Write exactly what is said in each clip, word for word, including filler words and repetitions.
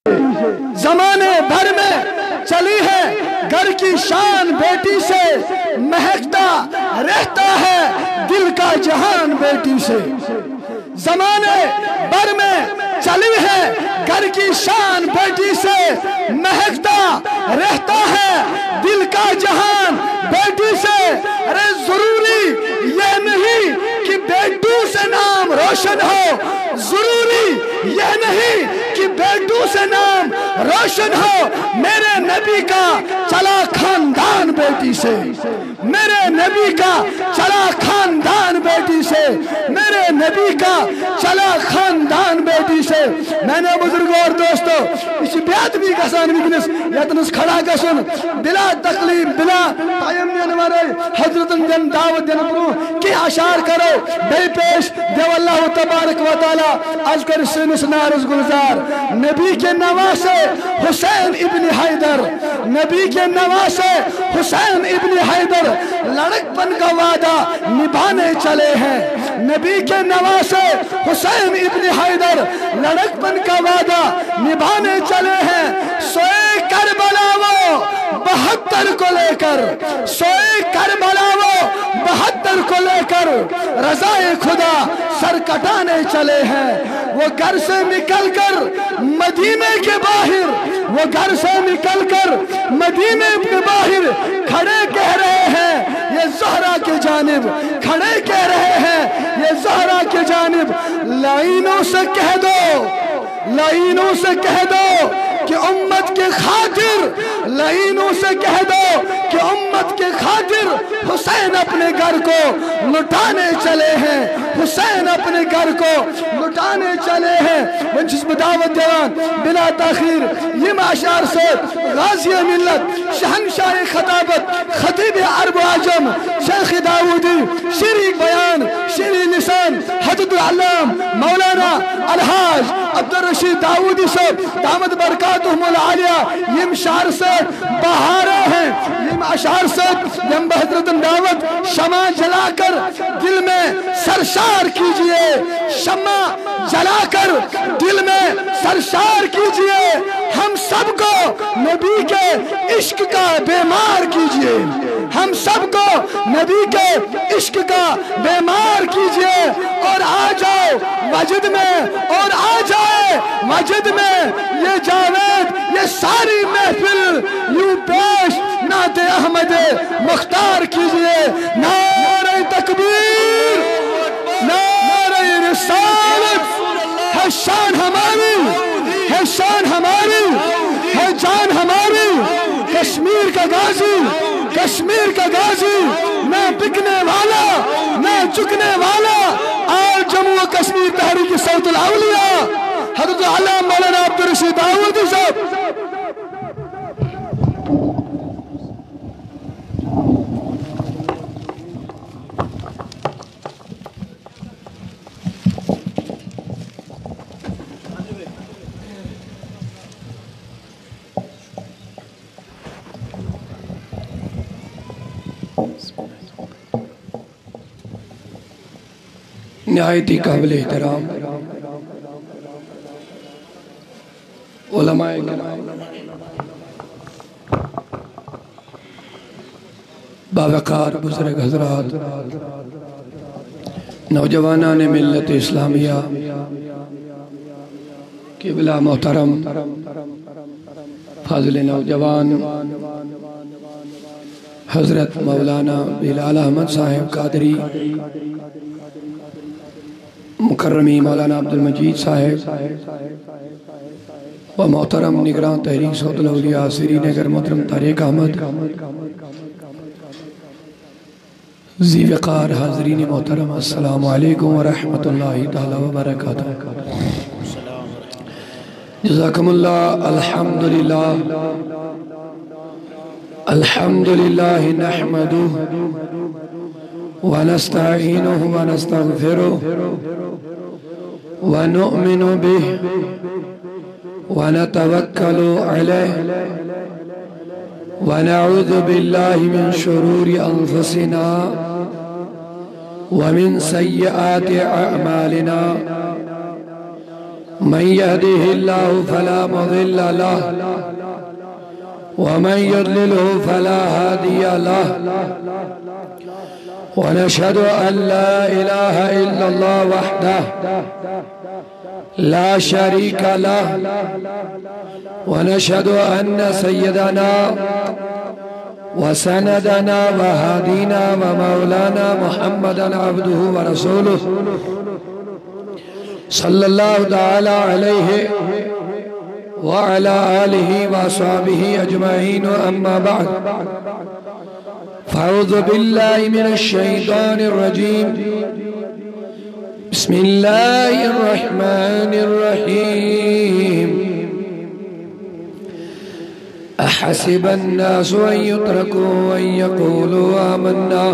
زمانے بھر میں چلی ہے گھر کی شان بیٹی سے، مہکتا رہتا ہے دل کا جہان بیٹی سے۔ زمانے بھر میں چلی ہے گھر کی شان بیٹی سے، مہکتا رہتا ہے دل کا جہان بیٹی سے۔ ارے ضروری یہ نہیں کہ بیٹوں سے نام روشن ہو، ضروری یہ نہیں کہ بیٹوں سے نام روشن ہو، میرے نبی کا چلا خاندان بیٹی سے، میرے نبی کا چلا خاندان بیٹی سے، میرے نبی کا چلا خاندان بیٹی سے۔ میں نے بزرگوں اور دوستو اس بیعت بھی گسان وگنس یتنس کھڑا گسن بلا تقلیم بلا قائم نمارے حضرت جن دعوت دن پرو کی اشار کرو بے پیش دیو اللہ تبارک و تعالی از کر سنس نارز گلزار نبی کے نواسے حسین ابن حیدر، نبی کے نواسے حسین ابن حیدر لڑک پن کا وعدہ نبھانے چلے ہیں، نبی کے نواسے حسین ابن حیدر لڑک پن کا وعدہ نبھانے چلے ہیں۔ سوئے کربلا وہ بہتر کو لے کر، سوئے کربلا وہ بہتر کو لے کر رضائے خدا سر کٹانے چلے ہیں۔ وہ گھر سے نکل کر مدینے کے باہر، وہ گھر سے نکل کر مدینے کے باہر کھڑے کہہ رہے ہیں یہ زہرا کے جانب، کھڑے کہہ رہے ہیں یہ زہرا کے جانب۔ لائنوں سے کہہ دو، لائنوں سے کہہ دو کہ امت کے خاطر، لائنوں سے کہہ دو کہ امت کے خاطر حسین اپنے گھر کو لٹانے چلے ہیں، حسین اپنے گھر کو لٹانے چلے ہیں۔ منجز بداوت دیوان بلا تاخیر یہ معاشر سے غازی ملت شہنشاہ خطابت خطیب عرب و عجم شیخ داودی شیریں بیان شیریں لسان حضرت العلام مولانا الحاج عبدالرشید داودی سے دامت برکاتہم العالیہ یم شعر سے بہارے ہیں، یم اشعار سے یم بحضرت دعوت شمع جلا کر دل میں سرشار کیجئے، شمع جلا کر دل میں سرشار کیجئے، ہم سب کو نبی کے عشق کا بیمار کیجئے، ہم سب کو نبی کے عشق کا بیمار کیجئے، اور آ جاؤ وجد میں، اور آ جائے وجد میں یہ جاوید یہ ساری محفل یوں پیش نعت احمد مختار کیجئے۔ نعرہ تکبیر، نعرہ رسالت، ہے شان ہماری، ہے شان ہماری، ہے جان ہماری، کشمیر کا غازی، کشمیر کا غازی، نہ بکنے والا نہ چکنے والا، آل جموں و کشمیر تحریک صوت الاولیاء حضرت علام مولانا عبدالرشید داودی صاحب۔ نہایتی قابل احترام علماء کرام، باوقار بزرگ حضرات، نوجوانان ملت اسلامیہ، قبلہ محترم فاضل نوجوان حضرت مولانا بلال احمد صاحب قادری، مکرمی مولانا عبدالمجید صاحب و محترم نگران تحریک صوت الاولیاء سری نگر محترم طارق احمد، ذی وقار حاضرین محترم، السلام علیکم ورحمت اللہ تعالی وبرکاتہ۔ جزاکم اللہ۔ الحمدللہ الحمدللہ نحمدہ ونستعینہ ونستغفرہ ونؤمن به ونتوکل علیہ ونعوذ باللہ من شرور انفسنا ومن سیئات اعمالنا من يهده الله فلا مضل له ومن يضلله فلا هادي له ونشهد أن لا إله إلا الله وحده لا شريك له ونشهد أن سيدنا وسندنا وهادينا ومولانا محمدا عبده ورسوله صلى الله تعالى عليه وعلى آله وصحبه أجمعين. أما بعد فأعوذ بالله من الشيطان الرجيم. بسم الله الرحمن الرحيم. أحسب الناس أن يتركوا أن يقولوا آمنا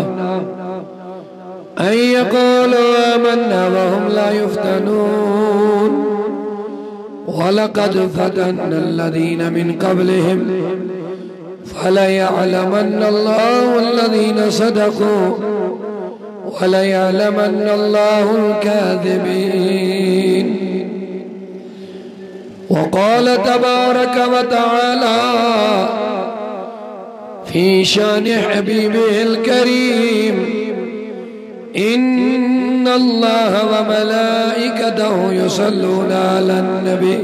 أن يقولوا آمنا وهم لا يفتنون ولقد فتنا الذين من قبلهم فليعلمن الله الذين صدقوا وليعلمن الله الكاذبين. وقال تبارك وتعالى في شان حبيبه الكريم: إن الله وملائكته يصلون على النبي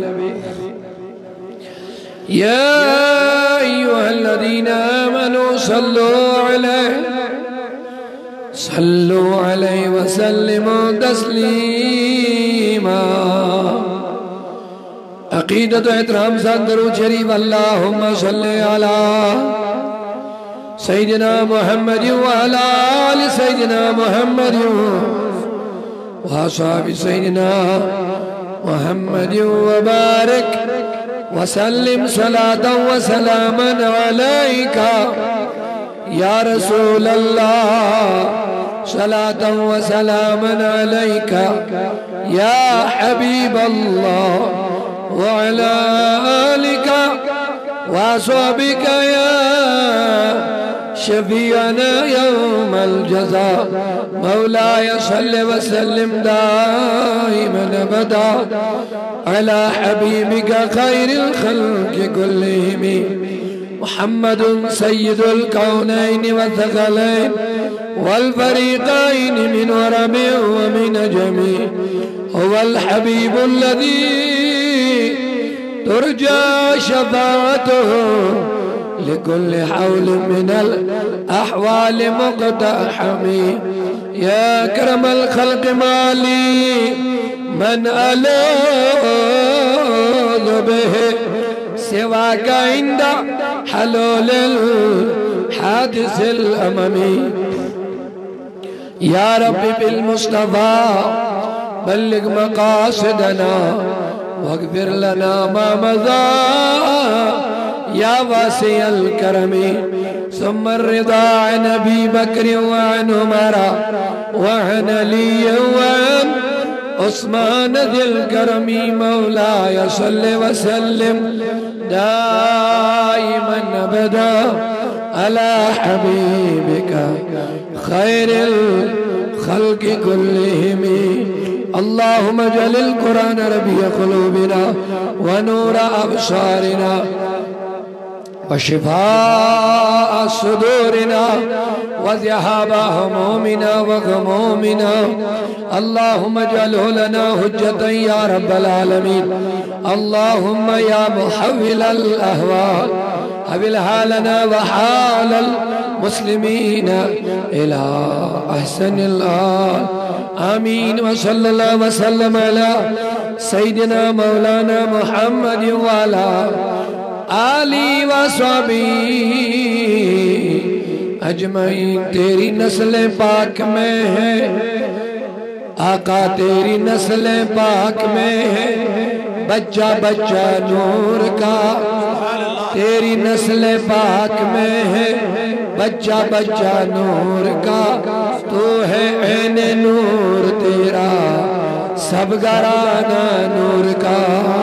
يا أيها الذين آمنوا صلوا عليه صلوا عليه وسلموا تسليما. عقیدت احترام سان درود شریف اللہم صلی علی سیدنا محمد وعلى آل سيدنا محمد وأصحاب سيدنا محمد وبارك وسلم صلاة وسلاما عليك يا رسول الله صلاة وسلاما عليك يا حبيب الله وعلى آلك وأصحابك يا شفيعنا يوم الجزاء. مولاي صل وسلم دائما أبدا على حبيبك خير الخلق كلهم محمد سيد الكونين والثقلين والفريقين من ورم ومن جميع. هو الحبيب الذي ترجى شفاعته لكل حول من الأحوال مقتحم. يا كرم الخلق مالي من ألوذ به سواك عند حلول الحادث الأممي. يا رب بالمصطفى بلغ مقاصدنا واغفر لنا ما مضى يا واسع الكرم. ثم الرضا عن أبي بكر وعن عمر وعن علي وعن عثمان ذي الكرم. مولاي صل وسلم دائما أبدا على حبيبك خير الخلق كلهم. اللهم اجعل القرآن ربيع قلوبنا ونور أبصارنا وشفاء صدورنا وذهاب همومنا وغمومنا. اللهم اجعله لنا حجة يا رب العالمين. اللهم يا محول الأهوال حول حالنا وحال المسلمين إلى أحسن الآل. آمين. وصلى الله وسلم على سيدنا مولانا محمد وعلى آلی و صحابی اجمعین. تیری نسل پاک میں ہے آقا، تیری نسل پاک میں ہے بچہ بچہ نور کا. تیری نسل پاک میں ہے بچہ بچہ نور کا. تو ہے عین نور تیرا سب گھرانہ نور کا.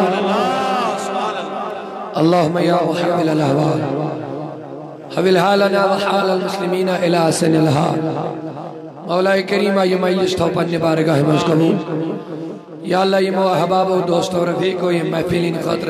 اللهم يا محول الأهوال حول حالنا وحال المسلمين إلى سن الحال. مولا کریم یہ مجلس تو پنے بارگاہ مجھ قبول یا اللہ یمو احباب و دوست و رفیق و یہ محفلین خاطر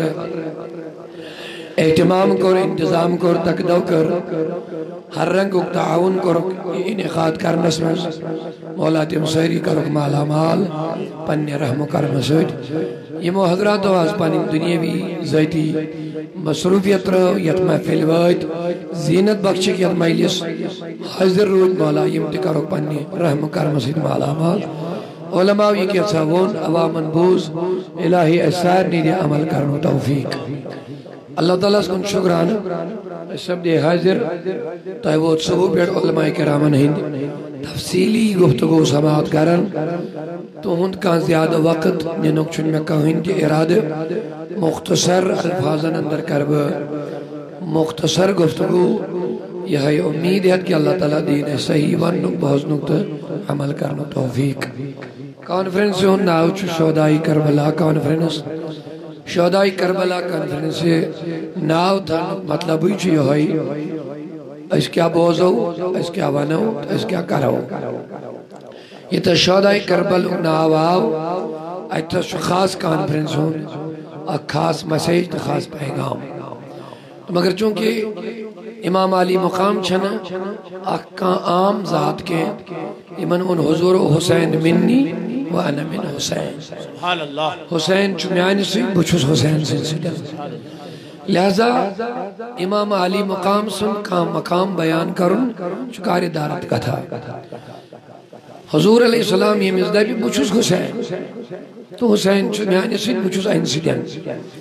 اہتمام کر انتظام کر تقدو کر ہر رنگ تعاون کر انعقاد کرنس میں مولا تم سیری کرک مالا مال پنی رحم و کرم سوٹ یمو حضرات و از پانی دنیاوی ذاتی مصروفیت رو یت محفل وائد زینت بخشک یت مجلس حاضر روز مولا یم تی کرک پنی رحم و کرم سوٹ مالا مال علماء یہ کیا ساون عوام منبوز الہی اثار نیدی عمل کرنو توفیق اللہ تعالیٰ اس کن شکران سب دے حاضر تائیوت صبح پیڑ علماء کرامن ہند تفصیلی گفتگو سماعت کرن تو ہند کا زیادہ وقت ننک چن میں کہن کے ارادہ مختصر الفاظن اندر کرب مختصر گفتگو یہ ہے امید ہے کہ اللہ تعالیٰ دین صحیح ونک بہت نکتہ عمل کرنا توفیق کانفرنس ہن ناوچ شہدائی کربلا کانفرنس شہدائی کربلا کانفرنس ناو تھا مطلب ہی چی ہوئی اس کیا بوزو اس کیا ونو اس کیا کرو یہ تا شہدائی کربل ناو آو ایتا خاص کانفرنس ہون ایک خاص مسیج تا خاص پیغام مگر چونکہ امام علی مقام چھنا ایک عام ذات کے امن ان حضور حسین منی وانا من حسین سبحان اللہ حسین چمیانی سے بچوس حسین سے لہذا امام علی مقام سن کا مقام بیان کرن چکاری دارت کا تھا حضور علیہ السلام یہ مزدہ بھی بچوس حسین تو حسین چمیانی سے بچوس انسیڈنٹ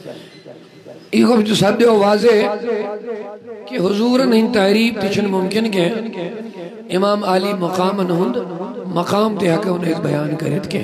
یہ کو جو سب دیو واضح کہ حضور نہیں تعریف تیچن ممکن کے امام علی مقام انہوں مقام تے حقہ انہیں بیان کرت کے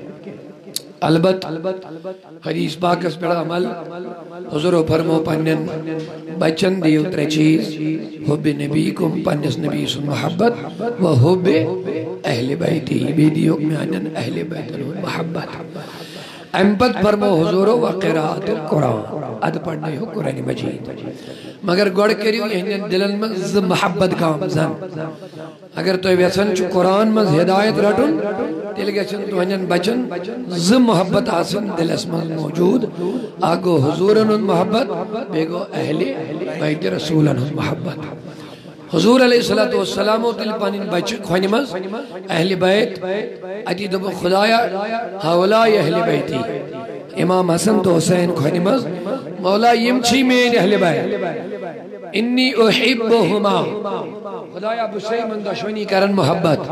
البت حدیث پاکس پر عمل حضور و فرمو پنن بچن دیو تر چیز حب نبی کم پنس نبی سن محبت و حب اہل بیتی بیدیو میانن اہل بیت محبت امپت فرمو حضور و قرآت القرآن اد پڑھنے ہو قرآن مجید مگر گوڑ کریو یہ دلن میں محبت کام زن اگر تو ویسن چو قرآن میں ہدایت رٹن تیل گیسن تو ہنجن بچن ز محبت آسن دل اسمان موجود آگو حضورن محبت بیگو اہل بیت رسولن محبت حضور علیہ السلام و دل پانین بچ خوانی مز اہل بیت ادی دبو خدایا حولائی اہل بیتی امام حسن تو حسین خوانی مز مولا یمچی مین اہل بیت انی احبہما خدایا بسائی من دشمنی کرن محبت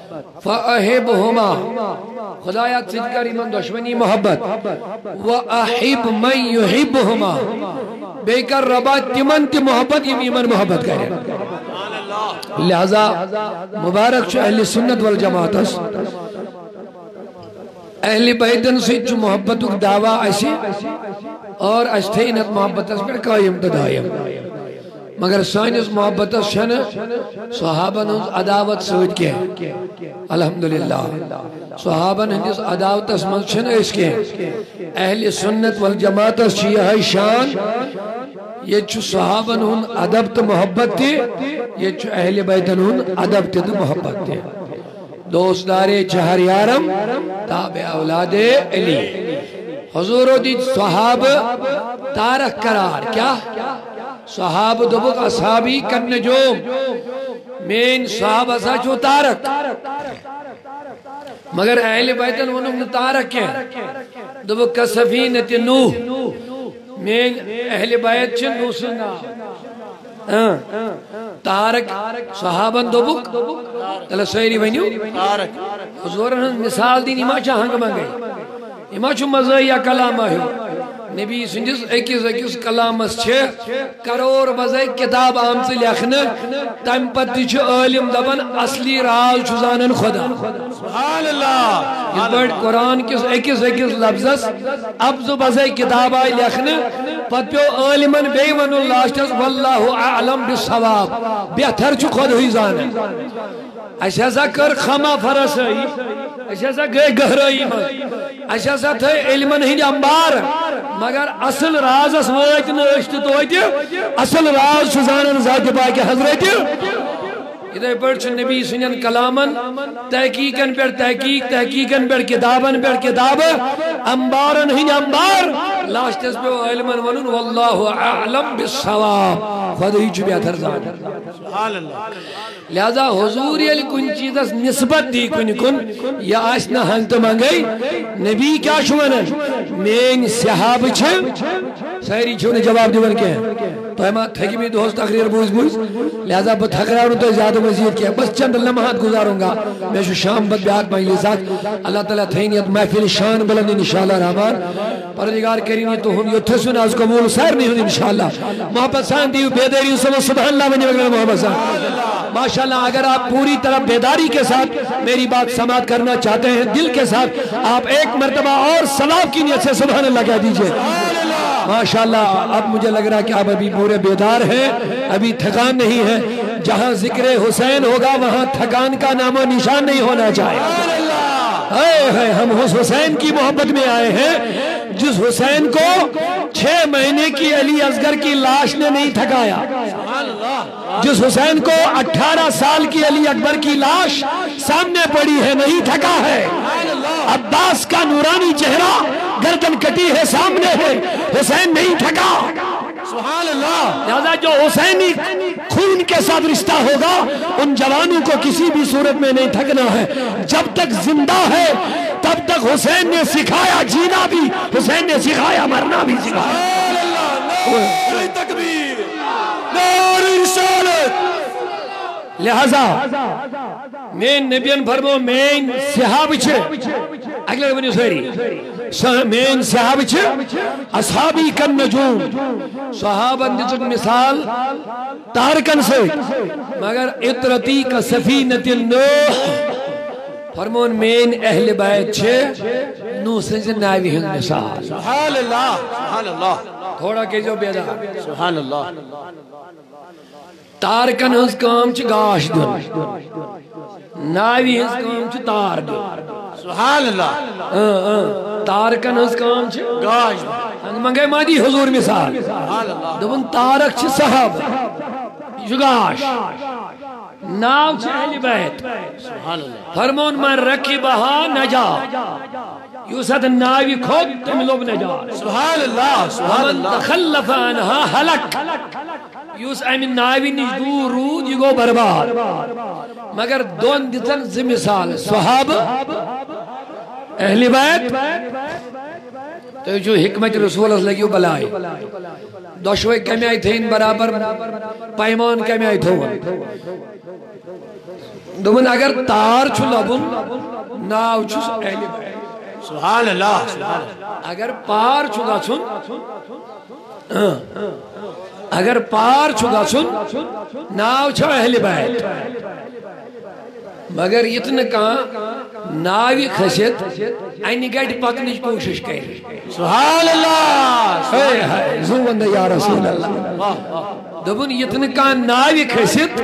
فاحبہما خدایا صدقاری من دشمنی محبت واحب من یحبہما بے کر ربا تمن تی محبت یم ایمن محبت کریں لہذا مبارک چو اہل سنت والجماعت اس اہل بیتن سے جو محبت دعویٰ ایسی اور اشتینت محبت اس پر قائم تدائیم مگر سائنس محبت اس شن صحابہ نے عداوت سوچ کے الحمدللہ صحابہ نے عداوت اس من شن اس کے اہل سنت والجماعت اس شیعہ شان یہ چو صحابہ نے عدب تو محبت تھی یہ چو اہل بیتن ہون عدب تی تو محبت تی دوست دارے چہر یارم تابع اولاد علی حضور دی صحاب تارک قرار کیا صحاب دبک اصحابی کن نجوم مین صحاب اسا چو تارک مگر اہل بیتن انہوں تارک ہیں دبک کا سفینت نوح مین اہل بیت چھ نوح سنا تارک صحابن دوبک تلا سویری بینیو حضورن مثال دین اما چاہنگ مانگئی اما چو مزایا کلام آئیو نبی سنجس ایکیز ایکیز کلام اس چھے کرور بزائی کتاب آم سے لکھنے تیم پتی چھو علم دبن اصلی راز چوزانن خدا سبحان اللہ اس بڑھ قرآن کس ایکیز ایکیز لفظس ابزو بزائی کتاب آئی لکھنے پت پیو علمن بیون اللہ اشتاز واللہ اعلم بالصواب بہتر چھو خود ہوئی زانے ایسا کر خما فرسائی ایسا گئے گہرائی من ایسا تھے علمن ہی انبار مگر اصل راز اس وقت نشت تویتی اصل راز شزانن ذات باقی حضرت ادھے پڑھ نبی سنین کلامن تحقیقن پر تحقیق تحقیقن پر کتابن پر کتاب انبارن ہی انبار لاشتس پہ علمن ونن واللہ اعلم بالصواب خدای چھ بہتر زان سبحان اللہ لہذا حضور علی کن چیزس نسبت دی کن کن یا آسنا ہنگت منگئی نبی کیا شونن مین صحاب چھ سہری چھونے جواب دیون کے تو ہما تھکی میں دوست تقریر بوز بوز لہذا بہت تقراروں تو زیادہ مزید کیا بس چند لمحات گزاروں گا میں شو شام بد بیات مجلسات اللہ تعالیٰ تھینیت محفل شان بلند انشاءاللہ رحمان پروردگار کرینی تو ہم یہ تھسون از قبول سیر نہیں ہوں انشاءاللہ محبت سان دیو بیداری سب سبحان اللہ بنی وگرہ محبت سان ماشاءاللہ اگر آپ پوری طرح بیداری کے ساتھ میری بات سماعت کرنا چاہتے ہیں دل کے ساتھ آپ ایک مرتبہ اور ثواب کی نیت سے سبحان اللہ کہہ دیجئے ماشاءاللہ اب مجھے لگ رہا کہ آپ ابھی پورے بیدار ہیں ابھی تھکان نہیں ہے جہاں ذکر حسین ہوگا وہاں تھکان کا نام و نشان نہیں ہونا چاہیے ہم حسین کی محبت میں آئے ہیں جس حسین کو چھ مہینے کی علی اصغر کی لاش نے نہیں تھکایا جس حسین کو اٹھارہ سال کی علی اکبر کی لاش سامنے پڑی ہے نہیں تھکا ہے عباس کا نورانی چہرہ گردن کٹی ہے سامنے ہے حسین نہیں تھکا سبحان اللہ لہذا جو حسینی خون کے ساتھ رشتہ ہوگا ان جوانوں کو کسی بھی صورت میں نہیں تھکنا ہے جب تک زندہ ہے تب تک حسین نے سکھایا جینا بھی حسین نے سکھایا مرنا بھی سکھایا تکبیر نعرہ رسالت لہذا مین نبیان فرمو مین صحاب چھے اگلے بنی سوری مین صحاب چھے اصحابی کن نجوم صحابن دیچک مثال تارکن سے مگر اطرتی کا سفینت النوح فرمون مین اہل بیت چھے نوح سے ناوی ہن مثال سبحان اللہ سبحان اللہ تھوڑا کہ جو بیدا سبحان اللہ تارکن ہنس کام چھ گاش دن ناوی ہنس کام چھ تار دن سبحان اللہ تارکن ہنس کام چھ گاش دن منگے مادی حضور مثال دبن تارک چھ صحاب جگاش ناو چھ اہل بیت فرمون من رکی بہا نجا یوسد ناوی کھوک تم لوگ نجا سبحان اللہ سبحان اللہ تخلف عنہا حلق یوس امین ناوی نش دور رود یہ گو برباد مگر دون دیتن زی مثال صحاب اہل بیت تو جو حکمت رسول اللہ لگیو بلائی دوشوئی کمی آئی تھے ان برابر پیمان کمی آئی تھو دومن اگر تار چھو لبن ناو چھو اہل بیت سبحان اللہ اگر پار چھو گا چھن اگر پار چھو گا چھن ناو چھو اہل بیت مگر اتنا کہاں ناوی خشت اینی گیٹ پکنیش کوشش کر سبحان اللہ زوبند یا رسول اللہ دبن اتنا کہاں ناوی خشت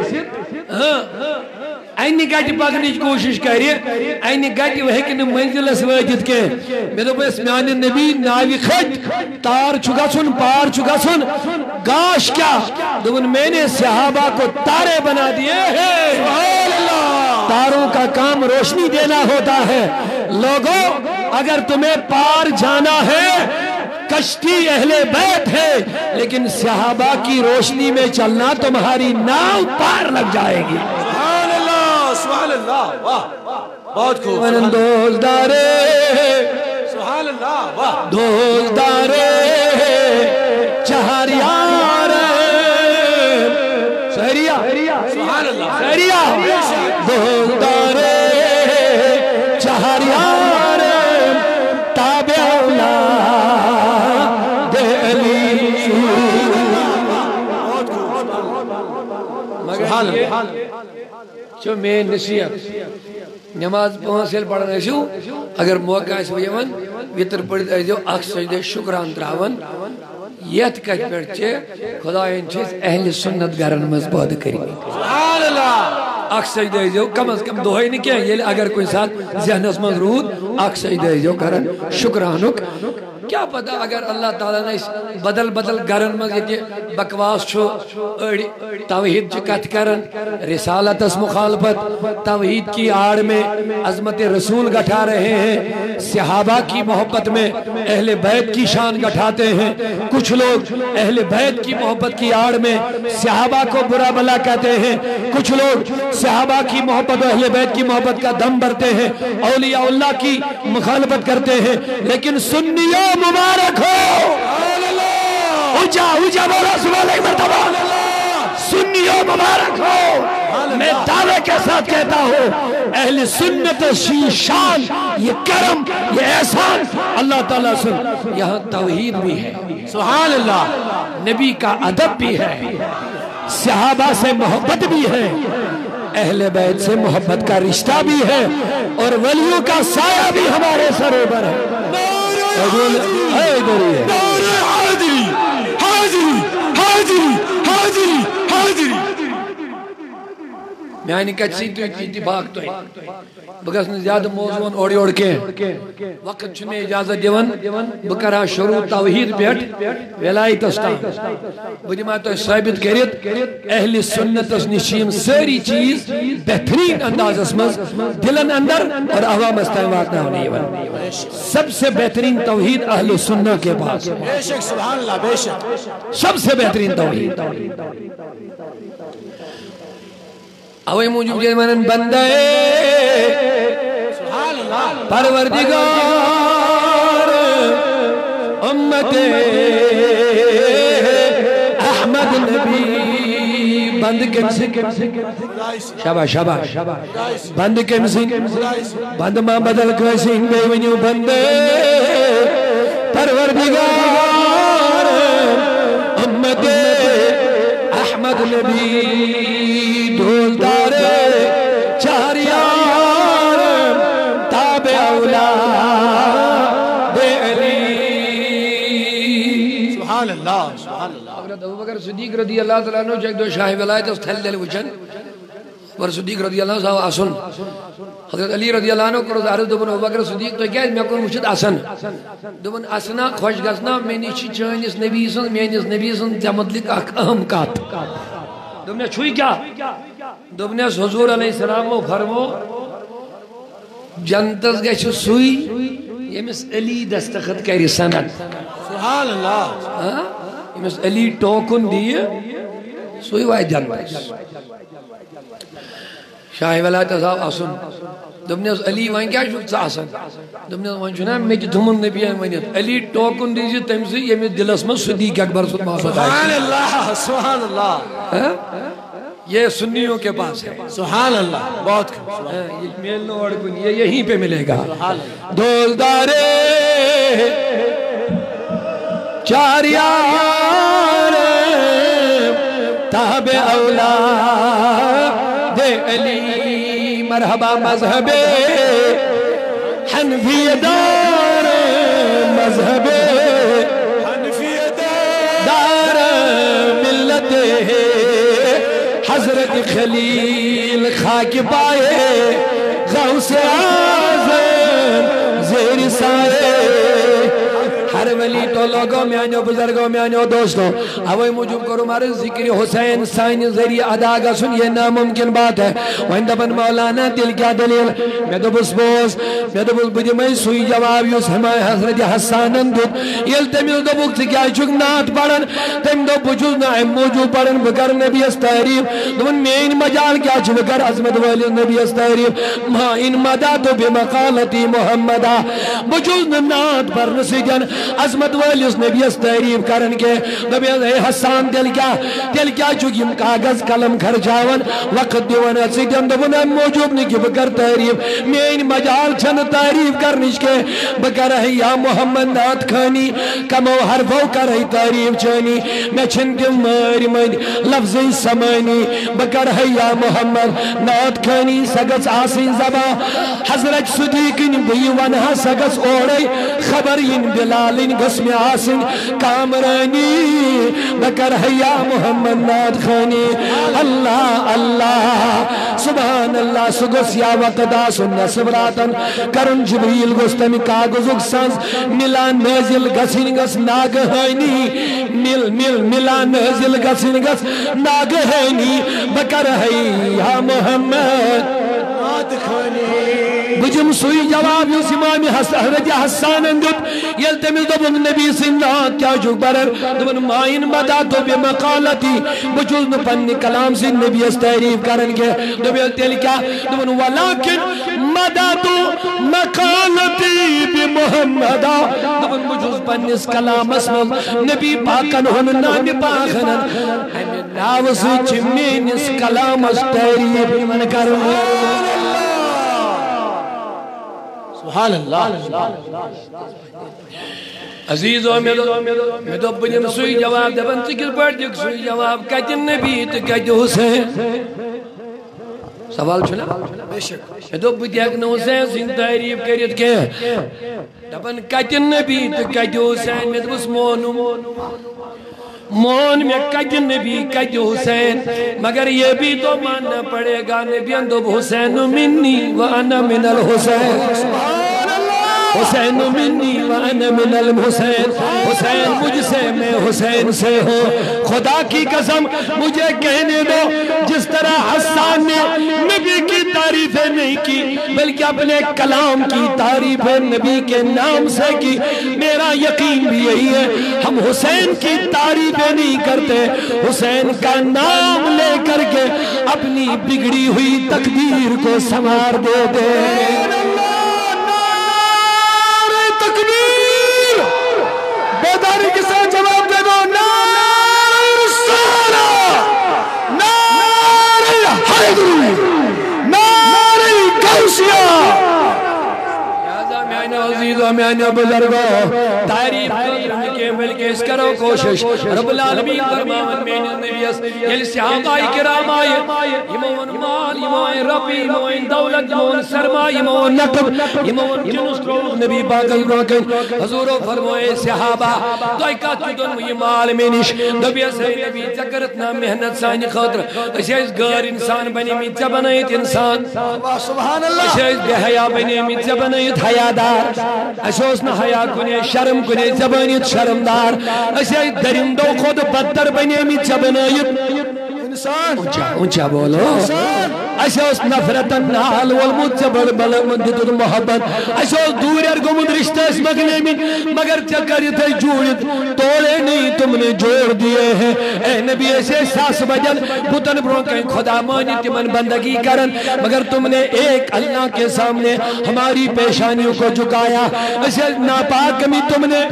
اینی گیٹ پکنیش کوشش کر اینی گیٹ وہیکن منزل اس واجد کے میں دو بس میان نبی ناوی خشت تار چھگا سن پار چھگا سن گاش کیا دبن میں نے صحابہ کو تارے بنا دیے ہیں سبحان اللہ تاروں کا کام روشنی دینا ہوتا ہے لوگوں اگر تمہیں پار جانا ہے کشتی اہل بیت ہے لیکن صحابہ کی روشنی میں چلنا تمہاری ناؤ پار لگ جائے گی سبحان اللہ سبحان اللہ واہ بہت خوب من دوزدارے سبحان اللہ واہ دوزدارے چہریار سہریہ سبحان اللہ سہریہ دوزدارے چہریار تابع اللہ دے علی سبحان اللہ چو میں نصیحت نماز پہنسل پڑھنے شو اگر موقع اس ویون ویتر پڑھت ہے جو اکس سجدے شکران تراون یت کچھ پڑھچے خدایان چیز اہل سنت گرن مضبوط کری سبحان اللہ اکس سجدے جو کم از کم دوہی نہیں کیا یہ اگر کوئی ساتھ ذہن اس مضرود اکس سجدے جو کرن شکرانک کیا پتہ اگر اللہ تعالیٰ نے بدل بدل گرن مز یہ بکواس چھو اڑی توحید چھ کت کرن رسالت اس مخالفت توحید کی آڑ میں عظمت رسول گٹھا رہے ہیں صحابہ کی محبت میں اہل بیت کی شان گٹھاتے ہیں کچھ لوگ اہل بیت کی محبت کی آڑ میں صحابہ کو برا بلا کہتے ہیں کچھ لوگ صحابہ کی محبت و اہل بیت کی محبت کا دم بھرتے ہیں اولیاء اللہ کی مخالفت کرتے ہیں لیکن سنیوں مبارک ہو اونچا اونچا بولا سبحان ایک مرتبہ سنیوں مبارک ہو میں دعوے کے ساتھ کہتا ہوں اہل سنت شان یہ کرم یہ احسان اللہ تعالیٰ سن یہاں توحید بھی ہے سبحان اللہ نبی کا ادب بھی ہے صحابہ سے محبت بھی ہے اہل بیت سے محبت کا رشتہ بھی ہے اور ولیوں کا سایہ بھی ہمارے سر اوپر ہے حیدری حاضری حاضری حاضری حاضری حاضری میانی کچھ تو اتفاق تو ہے بگس نے زیادہ موضوعن اوڑی اوڑ کے وقت چھنے اجازت دیون بکرہ شروع توحید پیٹ ویلائی تستان بدی میں تو ثابت کرت اہل سنت اس نشیم ساری چیز بہترین انداز اسمز دلن اندر اور عوام استعمات نہ ہونے ون سب سے بہترین توحید اہل سنت کے پاس بے شک سبحان اللہ بے شک سب سے بہترین توحید اوے موجود جیمانن بندے پروردگار امت احمد نبی بند کم سنگ شابا شابا بند کم سنگ بند ما بدل کوئی سنگ بے ونیو بندے پروردگار امت احمد نبی ڈھول دارے چاریار تاب اولا بے علی سبحان اللہ سبحان اللہ حضرت ابوبکر صدیق رضی اللہ تعالیٰ عنہ چیک دو شاہ ولایت اس تھل دل وچن ور صدیق رضی اللہ صاحب آسن حضرت علی رضی اللہ عنہ کرو زارت دوبن ابوبکر صدیق تو کیا ہے میں کون مجھد آسن دوبن آسنا خوش گسنا میں نیچی چانیس نبی سن میں نیس نبی سن جمدلک اہم کات دوبنے چھوئی کیا دوبنے حضور علیہ السلام و فرمو جنتس گئے چھو سوئی یہ مس علی دستخط کری سند سبحان اللہ یہ مس علی ٹوکن دیئے سوئی وائی جنتس شاہ ولایت صاحب آسن دوبنے علی وائن کیا شکتا آسن دوبنے وائن چھونا میں کی دھمن نبی آئین وائنیت علی ٹوکن دیجئے تمسی یہ میں دل اسمہ صدیق اکبر صد محمد سبحان اللہ سبحان اللہ یہ سنیوں کے پاس ہے سبحان اللہ بہت یہ میل نوڑ کن یہ یہیں پہ ملے گا دولدارے چاریار تاب اولا دے علی مرحبا مذہب حنفی دار مذہب حنفی دار ملت حضرت خلیل خاک پائے غوث اعظم زیر سائے ہر ولی تو لوگوں میں آنیو بزرگوں میں آنیو دوستوں اوئی موجود کرو مارے ذکر حسین سائن ذریعہ ادا گا سن یہ ناممکن بات ہے وہن دبن مولانا دل کیا دلیل میں دو بس بوس میں دو بس بدی میں سوئی جواب یوس ہمائے حضرت حسان اندود یل تمیل دو بکت کیا چک نات پڑھن تم دو بجوز نائم موجود پڑھن بکر نبی استحریف دون میں ان مجال کیا چھ بکر عظمت والی نبی استحریف ما ان مدہ تو بمقالتی محمدہ بجوز نات پر نسجن عظمت والیس نبی اس تعریف کرن کے نبی اے حسان دل کیا دل کیا چکیم کاغذ قلم خرچاون وقت دیون سیدن دبن موجود نہیں کہ بکر تعریف میں ان مجال چھن تعریف کرنش کے بکر ہے یا محمد نات کھانی کمو حرفو کر ہے تعریف چانی میں چھن دل ماری من لفظ سمانی بکر ہے یا محمد نات کھانی سگس آسین زبا حضرت صدیقین بھی ونہا سگس اوڑے خبر ان بلال دامین گسم آسن کامرانی بکر حیا محمد ناد خانی اللہ اللہ سبحان اللہ سگس یا وقت آسن نصبراتن کرن جبریل گستمی کاغذک سنز ملا نازل گسن گس ناگہانی مل مل ملا نازل گسن گس ناگہانی بکر حیا محمد ناد خانی بجم سوئی جواب یوس امام حضرت حسان اندت یلتمس دبن نبی سنات کیا جو برر دبن مائن مدا تو بے مقالتی بجوز نپن کلام سے نبی اس تعریف کرن کے دبن تیل کیا دبن ولیکن مدا تو مقالتی بے محمدہ دبن بجوز پن اس کلام اسمم نبی پاکن ہم نام پاکنن ہمیں ناوز چمین اس کلام اس تعریف من کرن سبحان اللہ عزیزو میں دو بنیم سوئی جواب دبن تکر پڑھ دیکھ سوئی جواب کجن نبی تکج حسین سوال چھنا میں دو بدیک نو حسین سن تعریف کریت کے دبن کجن نبی تکج حسین میں دبس مونم مون میں کج نبی کج حسین مگر یہ بھی تو ماننا پڑے گا نبی اندب حسین منی وانا من الحسین حسین منی وانا من الحسین حسین مجھ سے میں حسین سے ہوں خدا کی قسم مجھے کہنے دو جس طرح حسان نے نبی کی تعریفیں نہیں کی بلکہ اپنے کلام کی تعریفیں نبی کے نام سے کی میرا یقین بھی یہی ہے ہم حسین کی تعریفیں نہیں کرتے حسین کا نام لے کر کے اپنی بگڑی ہوئی تقدیر کو سنوار دیتے ہیں بیداری کے ساتھ جواب دے دو نعرہ رسالہ نعرہ حیدری نعرہ غوثیہ عزیزو میں آنے بزرگو تعریف کرنے کے ملکے اس کرو کوشش رب العالمین فرماون میں نبیس یل صحابہ کرام آئے یمون مال یمون ربی یمون دولت یمون سرما یمون نقب یمون جنس روح نبی باقل روکن حضورو فرموئے صحابہ دوئی کا چودن یہ مال میں نش نبیس ہے نبی چکرتنا محنت سانی خاطر اسے اس گار انسان بنی میچہ بنائیت انسان سبحان اللہ اسے اس بے حیاء بنی میچہ بنائیت حیادار اسوس نہ حیا کنے شرم کنے زبانیت شرمدار اسے درندو خود بدتر بنے می چبنائیت انسان اونچا بولو اسوس نفرتن نال والمت چبر بلمندت محبت اسوس دور ارگمد رشتہ اس مگنے میں مگر چکر تھے جوڑت توڑے نہیں تم نے جوڑ دیئے ہیں اے نبی ایسے ساس بجن بطن بروں کہیں خدا مانی تمن بندگی کرن مگر تم نے ایک اللہ کے سامنے ہماری پیشانیوں کو جھکایا اسے ناپاک کمی تم نے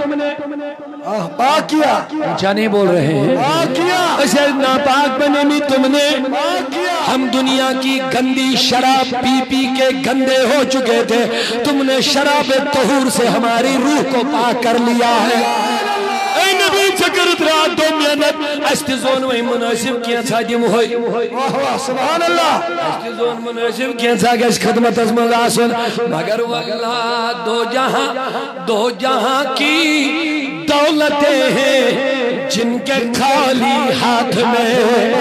پاک کیا اونچا نہیں بول رہے ہیں پاک کیا اسے ناپاک بنے میں تم نے ہم دنیا کی گندی شراب پی پی کے گندے ہو چکے تھے تم نے شراب طہور سے ہماری روح کو پاک کر لیا ہے اے نبی چکرت رات دو محنت استزون وہی مناسب کیا تھا دیم ہوئی سبحان اللہ استزون مناسب کیا تھا کہ اس خدمت از مغاسن مگر واللہ دو جہاں دو جہاں کی دولتیں ہیں جن کے خالی ہاتھ میں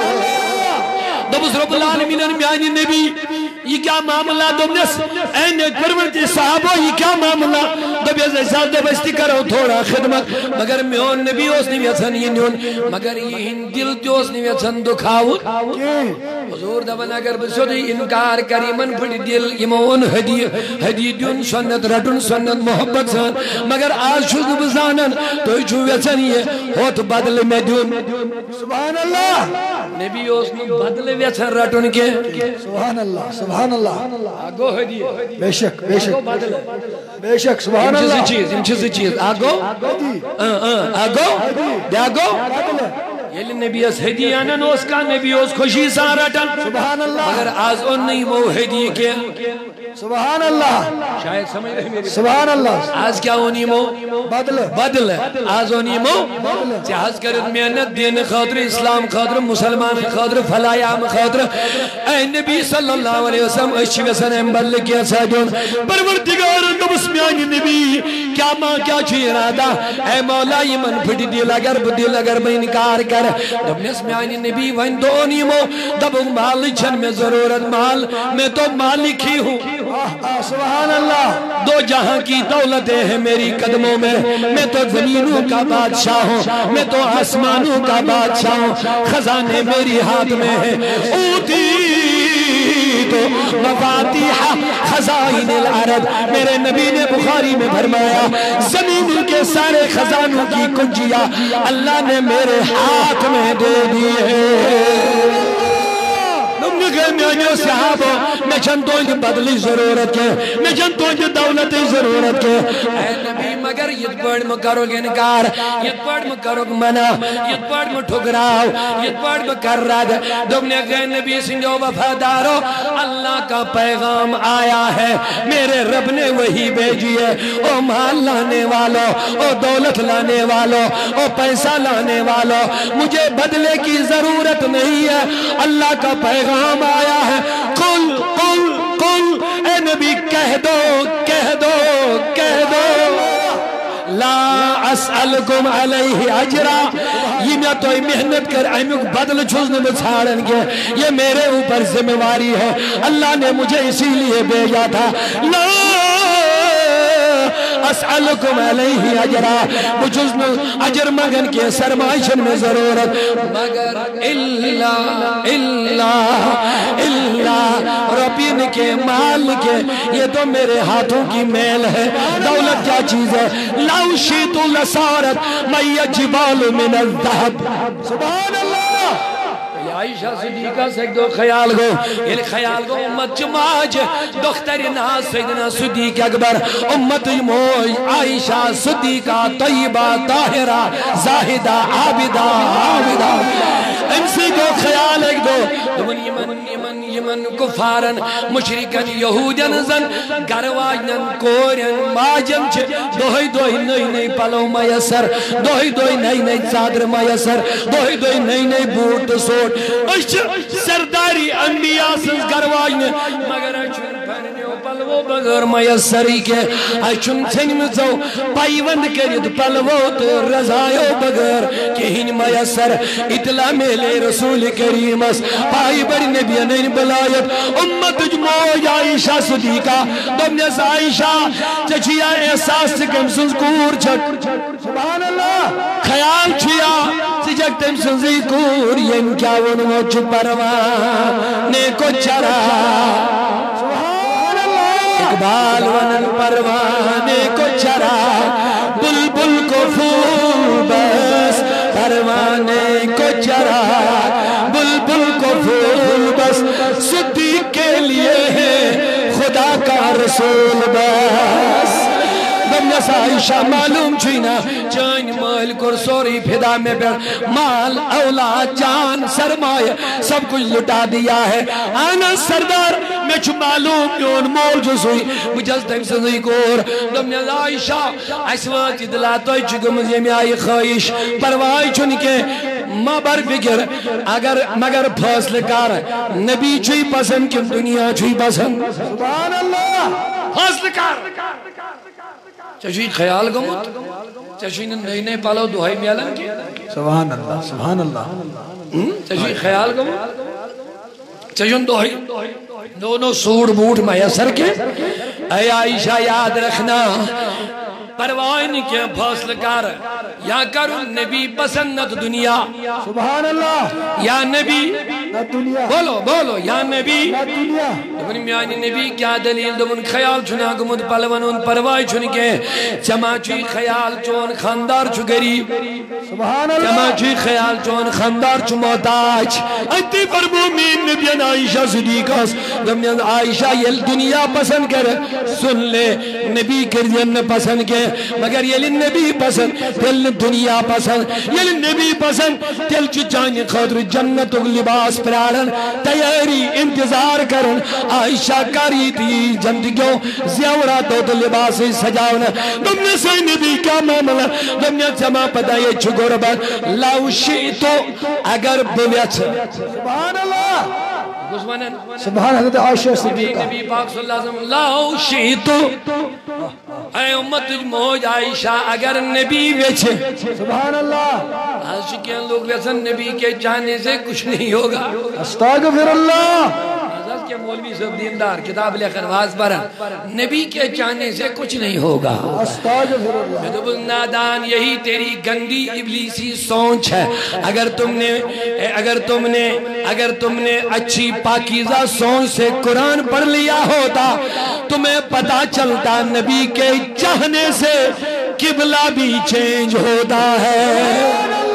دبس رب العالمین میانی نبی یہ کیا معاملہ دبنس اے نیک پرورتی صحابہ یہ کیا معاملہ دبیز احساس دبستی کرو تھوڑا خدمت مگر میون نبی اس نے ویسن یہ نیون مگر یہ ہن دل جو اس نے ویسن دکھاوت حضور دبن اگر بسودی انکار کری من پڑی دل یمون حدی حدی دیون سنت رٹن سنت محبت سن مگر آج شد بزانن تو جو ویسن یہ ہوت بدل میں دیون سبحان اللہ نبی اس نے بدل ویسن رٹن کے سبحان اللہ سبحان اللہ آگو حدی بے شک بے شک بے شک سبحان اللہ امچہ چیز امچہ چیز آگو آگو دے آگو یلی نبی اس ہدیانن اس کا نبی اس خوشی سارٹن سبحان اللہ مگر آز ان نہیں وہ ہدی کے سبحان اللہ شاید سمجھ رہے میری سبحان اللہ آج کیا ہونی مو بدل بدل آج ہونی مو چاہز کرد محنت دین خاطر اسلام خاطر مسلمان خاطر فلایام خاطر اے نبی صلی اللہ علیہ وسلم اشی وسن امبل کیا ساجون پروردگار نبس میانی نبی کیا ماں کیا چھی ارادہ اے مولا یہ من پھٹی دل اگر بدل اگر میں انکار کر دبنس میانی نبی وین دونی مو دبو مال چھن میں ضرورت مال میں تو مالک ہی ہوں سبحان اللہ دو جہاں کی دولتیں ہیں میری قدموں میں میں تو زمینوں کا بادشاہ ہوں میں تو آسمانوں کا بادشاہ ہوں خزانے میری ہاتھ میں ہیں اوتی تو مفاتیح خزائن العرب میرے نبی نے بخاری میں فرمایا زمین کے سارے خزانوں کی کنجیاں اللہ نے میرے ہاتھ میں دے دی ہے میانیو صحابو میں چنتوں کی بدلی ضرورت کے میں چنتوں کی دولتی ضرورت کے اے نبی مگر یہ پڑھ میں کرو گے انکار یہ پڑھ میں کرو گے منع یہ پڑھ میں ٹھکراؤ یہ پڑھ میں کر رد دمنے گئے نبی سنجھو وفادارو اللہ کا پیغام آیا ہے میرے رب نے وہی بھیجی ہے او مال لانے والو او دولت لانے والو او پیسہ لانے والو مجھے بدلے کی ضرورت نہیں ہے اللہ کا پیغام آیا ہے قل قل قل اے نبی کہہ دو کہہ دو کہہ دو لا اسألکم علیہ اجرا یہ میں تو محنت کر امیک بدل چھوزنے میں چھاڑن کے یہ میرے اوپر ذمہ واری ہے اللہ نے مجھے اسی لیے بھیجا تھا لا اسألکم علیہ اجرا مجھزن اجر مگن کے سرمائشن میں ضرورت مگر اللہ اللہ اللہ ربین کے مال کے یہ تو میرے ہاتھوں کی میل ہے دولت کیا چیز ہے لو شیط لسارت می جبال من الذہب سبحان اللہ عائشہ صدیقہ سے ایک دو خیال گو یہ خیال گو امت جماج دختر ناز سیدنا صدیق اکبر امت موج عائشہ صدیقہ طیبہ طاہرہ زاہدہ عابدہ عابدہ ان سے دو خیال ایک دو دمن یمن یمن یمن کفارن مشرکن یہودین زن گرواجنن کورین ماجن چھ دوہی دوہی نئی نئی پلو میسر دوہی دوہی نئی نئی صادر میسر دوہی دوہی نئی نئی بوٹ سوٹ اچھ سرداری انبیاء سنس گرواجن مگر اچھن پھرنیو پلو بغیر میسری کے اچھن سنمزو پائیوند کرید پلو تو رضایو بغیر کہین میسر اطلاع میلے رسول کریم اس پائی بڑی نبی نین بلایت امت جموج عائشہ صدیقہ دمنیس عائشہ چچیا احساس سکم سنس کور چک سبحان اللہ خیال چھیا سجک تم سنزی کور ین کیا ونو چھ پروانے کو چرا اقبال ونن پروانے کو چرا بلبل کو پھول بس پروانے کو چرا بلبل کو پھول بس صدیق کے لیے ہے خدا کا رسول بس دمنس عائشہ معلوم چھینا چین مال کر سوری پھدا میں بیٹھ مال اولاد جان سرمایہ سب کچھ لٹا دیا ہے آنا سردار میں چھو معلوم یون مول جو سوئی مجھز تک سنزی کور دمنس عائشہ اسوات ادلاتوی چکم زیمی آئی خواہش پروائی چنکے ما بر فکر اگر مگر فاصل کار نبی چھوئی پسند کم دنیا چھوئی پسند سبحان اللہ فاصل کار چشوی خیال گمت چشوی نئی نئی پالو دہائی میالن کی سبحان اللہ سبحان اللہ چشوی خیال گمت چشوی دہائی دونوں سوڑ بوٹ میسر کے اے عائشہ یاد رکھنا پرواہ نہیں کیا فاصل کار یا کرو نبی پسند نت دنیا سبحان اللہ یا نبی نت دنیا بولو بولو یا نبی نت دنیا دمن میانی نبی کیا دلیل دمن خیال چنا گمد پلون ان پروائی چن کے چما چوی خیال چون خاندار چو گریب سبحان اللہ چما چوی خیال چون خاندار چو محتاج اتی پر مومین نبیان عائشہ صدیقہ دمن عائشہ یہ دنیا پسند کر سن لے نبی کردین پسند کے مگر یہ نبی پسند تل دنیا پسند یہ نبی پسند تل چی جانی خاطر جنت و لباس پرارن تیاری انتظار کرن عائشہ کاری تھی زندگیوں زیوراتوں تو لباس سجاونا تم نے سے نبی کیا معاملہ تم نے سما پتا یہ چھگور بات لو شئتو اگر بویت سبحان اللہ گزمانن سبحان حضرت عائشہ صدیقہ نبی پاک صلی اللہ علیہ وسلم لو شئتو اے امت موج عائشہ اگر نبی ویچے سبحان اللہ آج کیا لوگ ویسن نبی کے چاہنے سے کچھ نہیں ہوگا استغفر اللہ حضرت کے مولوی صاحب دیندار کتاب لکھن واز برا نبی کے چاہنے سے کچھ نہیں ہوگا استغفر اللہ میں تو بول نادان یہی تیری گندی ابلیسی سوچ ہے اگر تم نے اگر تم نے اگر تم نے اچھی پاکیزہ سوچ سے قرآن پڑھ لیا ہوتا تمہیں پتا چلتا نبی کے چاہنے سے قبلہ بھی چینج ہوتا ہے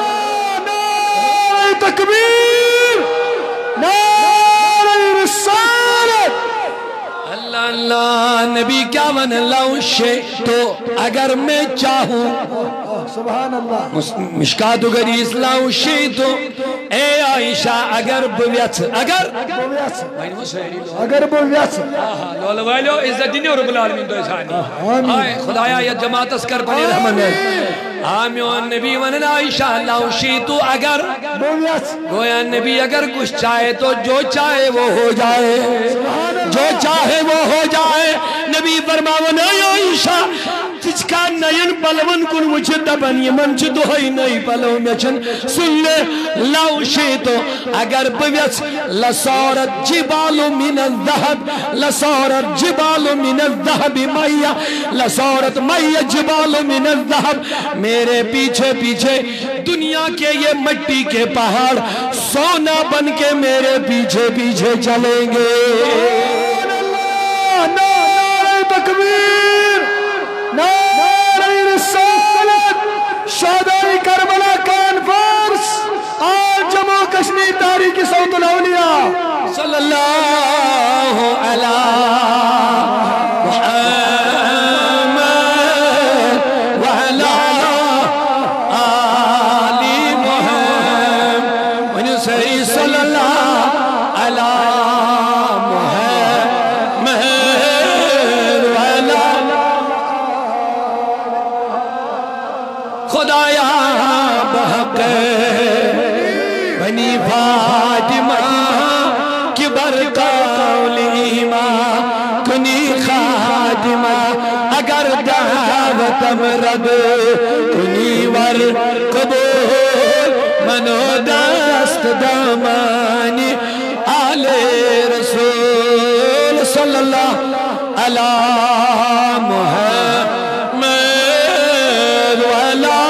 نعرہ تکبیر نعرہ رسالت اللہ اللہ نبی کیا من لو شئتو اگر میں چاہوں سبحان اللہ مشکات غریس لو شئتو اے عائشہ اگر بویت اگر اگر بویت لولو والو عزت دینی رب العالمین تو احسانی آئے خدایا یا جماعت اسکر پنی رحمن ہے آمیون نبی ونن عائشہ لو شئتو اگر بویت گویا نبی اگر کچھ چاہے تو جو چاہے وہ ہو جائے جو چاہے وہ ہو جائے نبی فرماون اے عائشہ تجھ کا نین پلون کن مجھے دبن یہ منچ دوہی نئی پلو میں چن سن لے لو شئتو اگر بویت لصورت جبال من الذهب لصورت جبال من الذهب میا لصورت میا جبال من الذهب میرے پیچھے پیچھے دنیا کے یہ مٹی کے پہاڑ سونا بن کے میرے پیچھے پیچھے چلیں گے نعرہ تکبیر نعرہ رسالت شہداء کربلا کانفرنس آج جموں کشمیر تاریخی صوت الاولیاء صلی اللہ علیہ رب کنی ور قبول منو دست دامانی آل رسول صلی اللہ علیہ محمد والا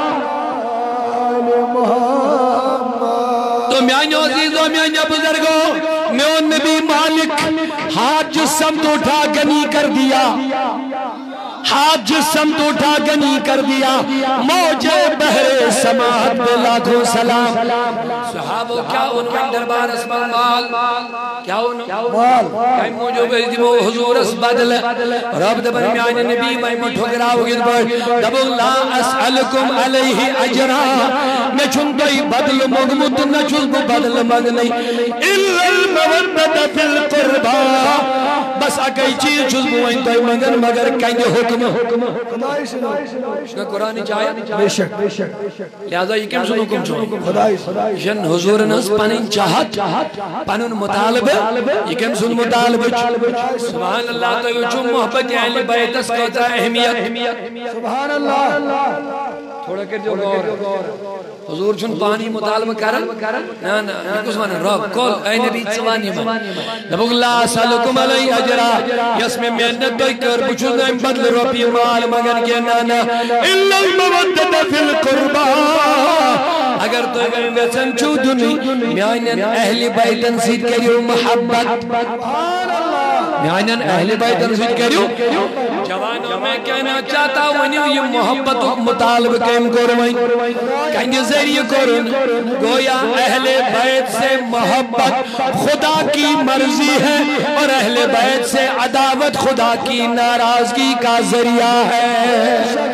تو میانیو عزیزو میانیو بزرگو میون نبی مالک ہاتھ جسم تو اٹھا گنی کر دیا ہاتھ جسم تو اٹھا گنی کر دیا موجے بحر سماعت پہ لاکھوں سلام صحابہ کیا انہوں دربار اسمان مال کیا انہوں مال کئی موجو بیدی وہ حضور اس بدل رب دبن میان نبی میں مٹھوگرا ہوگی دبر دب اللہ اسألکم علیہ اجرا میں چھنتوئی بدل مغمت نہ چھلب بدل مغنی اللہ المودت فی القربہ بس اکئی چیز چھلب وہیں توئی مگر مگر کہیں حکم اس کا قرآن چاہیا بے شک لہذا یہ کم سنو کم چھو جن حضور نس پنن چاہت پنن مطالبہ یہ کم سن مطالبہ سبحان اللہ تو یہ چھو محبت اہل بیت اس کا اہمیت سبحان اللہ تھوڑا کر جو غور حضور چون پانی مطالبہ کرن نا نا کس مانا رب کل اے نبی سوانی من نبو اللہ سالکم علی اجرا یس میں محنت دوئی کر بچو دائم بدل روپی مال مگر کے نانا اللہ المودت فی القربہ اگر تو اگر ویسن چو دنی میانن اہل بیتن سید کریو محبت میانن اہل بیتن سید کریو جوانوں میں کہنا چاہتا ونیو یہ محبت و مطالب قیم کروائیں کہیں ذریعے کرن گویا اہل بیت سے محبت خدا کی مرضی ہے اور اہل بیت سے عداوت خدا کی ناراضگی کا ذریعہ ہے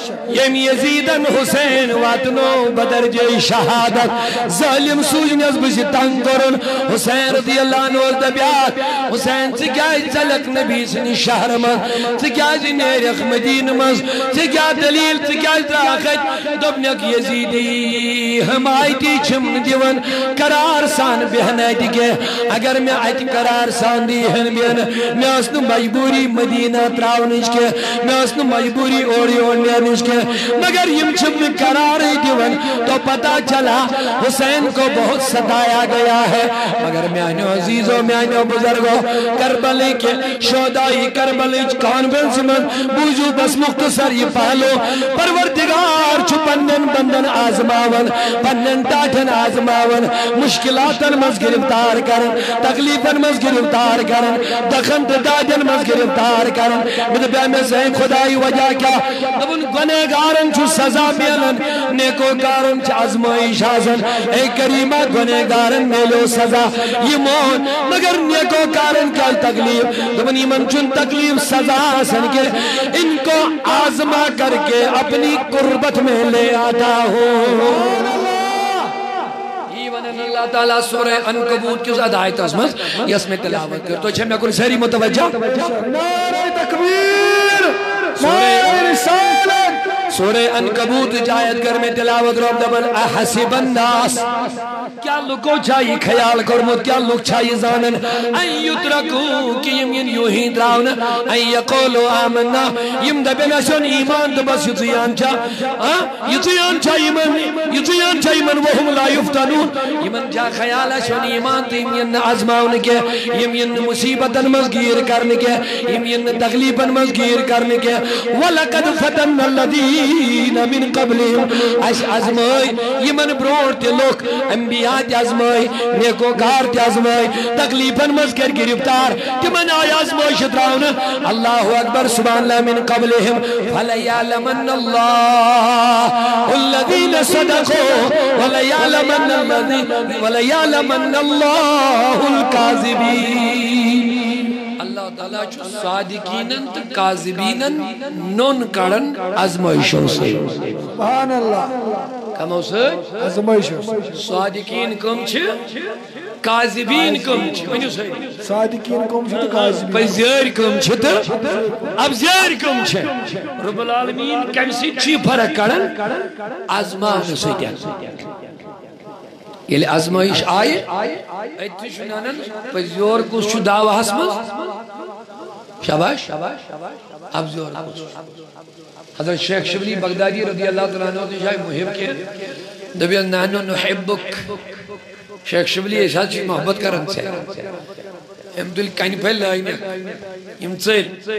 یم یزیدن حسین واتنو بدرجہ شہادت ظالم سوجنس بس تنگ کرن حسین رضی اللہ عنہ دبیات حسین ثکیاز چلک نبی سنی شہر من ثکیاز نیرخ مدین مز ثکیاز دلیل ثکیاز راخت دبنک یزیدی ہمائیتی چمن دیون قرار سان بہنائی دیگے اگر میں آیت قرار سان دیہن بہن میں اسنو مجبوری مدینہ تراؤنش کے میں اسنو مجبوری اوڑی اوڑنیانش کے مگر یم چمن قرار دیون تو پتا چلا حسین کو بہت ستایا گیا ہے مگر میانو عزیزو میانو بزرگو کربلی کے شہدائی کربلی کانفرنس میں بوجو بس مختصر یہ پہلو پروردگار چھو پنن بندن آزماون پنن تاٹھن آزماون مشکلاتن مز گرفتار کرن تکلیفن مز گرفتار کرن دخن دادن مز گرفتار کرن مدبع میں سے خدای وجہ کیا اب ان گنہگارن چھو سزا بیلن نیکو کارن چھ آزمائش آزن اے کریمہ گنہگارن میلو سزا یہ موت مگر نیکو کارن کیا تکلیف دبن ایمن چون تکلیف سزا آسن کے ان کو آزما کر کے اپنی قربت میں لے آتا ہوں اللہ تعالیٰ سورہ انکبوت کی زیادہ آیت ازمز یس میں تلاوت کر تو چھے میں کل سہری متوجہ نعرہ تکبیر نعرہ رسالت سورہ انکبوت جایت کر میں تلاوت رب دبن احسب الناس کیا لکو چاہیے خیال کرمت کیا لک چاہیے زانن این یترکو کی یم ین یوں ہی دراؤن این یقولو آمنا یم دبن اشن ایمان دبس یتیان چا یتیان چا ایمان یتیان چا ایمان وهم لا یفتنون یمن جا خیال اشن ایمان تیم ین عزماؤن کے یم ین مصیبتن مزگیر کرنے کے یم ین تغلیبن مزگیر کرنے کے وَلَقَدْ فَتَنَّ الَّذِينَ مِن قَبْلِهِمْ اش عزمائی یمن بروڑ تے لوگ انبیاء تی عزمائی نیکو کار تی عزمائی تکلیفن مذکر گرفتار تمن آئی عزمائی شتراؤن اللہ اکبر سبحان اللہ من قبلہم فَلَيَعْلَمَنَّ اللَّهُ الَّذِينَ صَدَقُوا وَلَيَعْلَمَنَّ الَّذِينَ وَلَيَعْلَمَنَّ اللَّهُ الْكَاذِبِينَ اللہ تعالیٰ چھو صادقینن تو کاذبینن نون کڑن ازمائشوں سے سبحان اللہ کمو سے ازمائشوں سے صادقین کم چھے کاذبین کم چھے ونیو سے صادقین کم چھے تو کاذبین پہ زیر کم چھے تو اب زیر کم چھے رب العالمین کم سی چی فرق کڑن ازمان سے کیا یلی ازمائش آئے ایتی شنانن پہ زور کس چھو دعوی حسمت شاباش اب زور کس حضرت شیخ شبلی بغدادی رضی اللہ تعالیٰ عنہ نے جائے محب کے دبی نانو نحبک شیخ شبلی ایسا چیز محبت کرن سے ہم دل کانی پھیل لائنے ہم چیل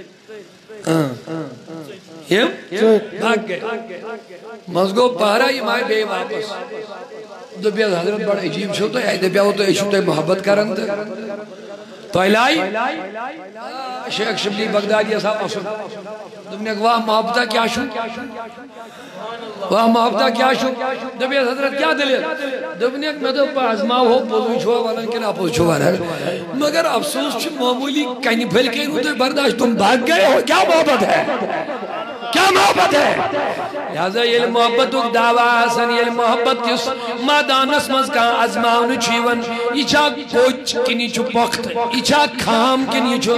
ہم بھاگ گئے مزگو پہرا یہ مائے بے واپس دبی حضرت بڑا عجیب چھو تو ہے دبی وہ تو ایشو تو محبت کرن تھے تو الہی شیخ شبلی بغدادی صاحب اصل دبنی ایک واہ محبتہ کیا شو واہ محبتہ کیا شو دبی حضرت کیا دلیل دبنی ایک میں تو پازما ہو پوزو چھوا والا کہ نا پوزو چھوا رہا مگر افسوس چھو معمولی کہیں پھل کے روتے برداشت تم بھاگ گئے ہو کیا محبت ہے کیا محبت ہے لہذا یہ محبت ایک دعویٰ حسن یہ محبت کس مادانس مز کا ازماؤن چیون یہ چھا کوچ کنی چھو پخت یہ چھا کھام کنی چھو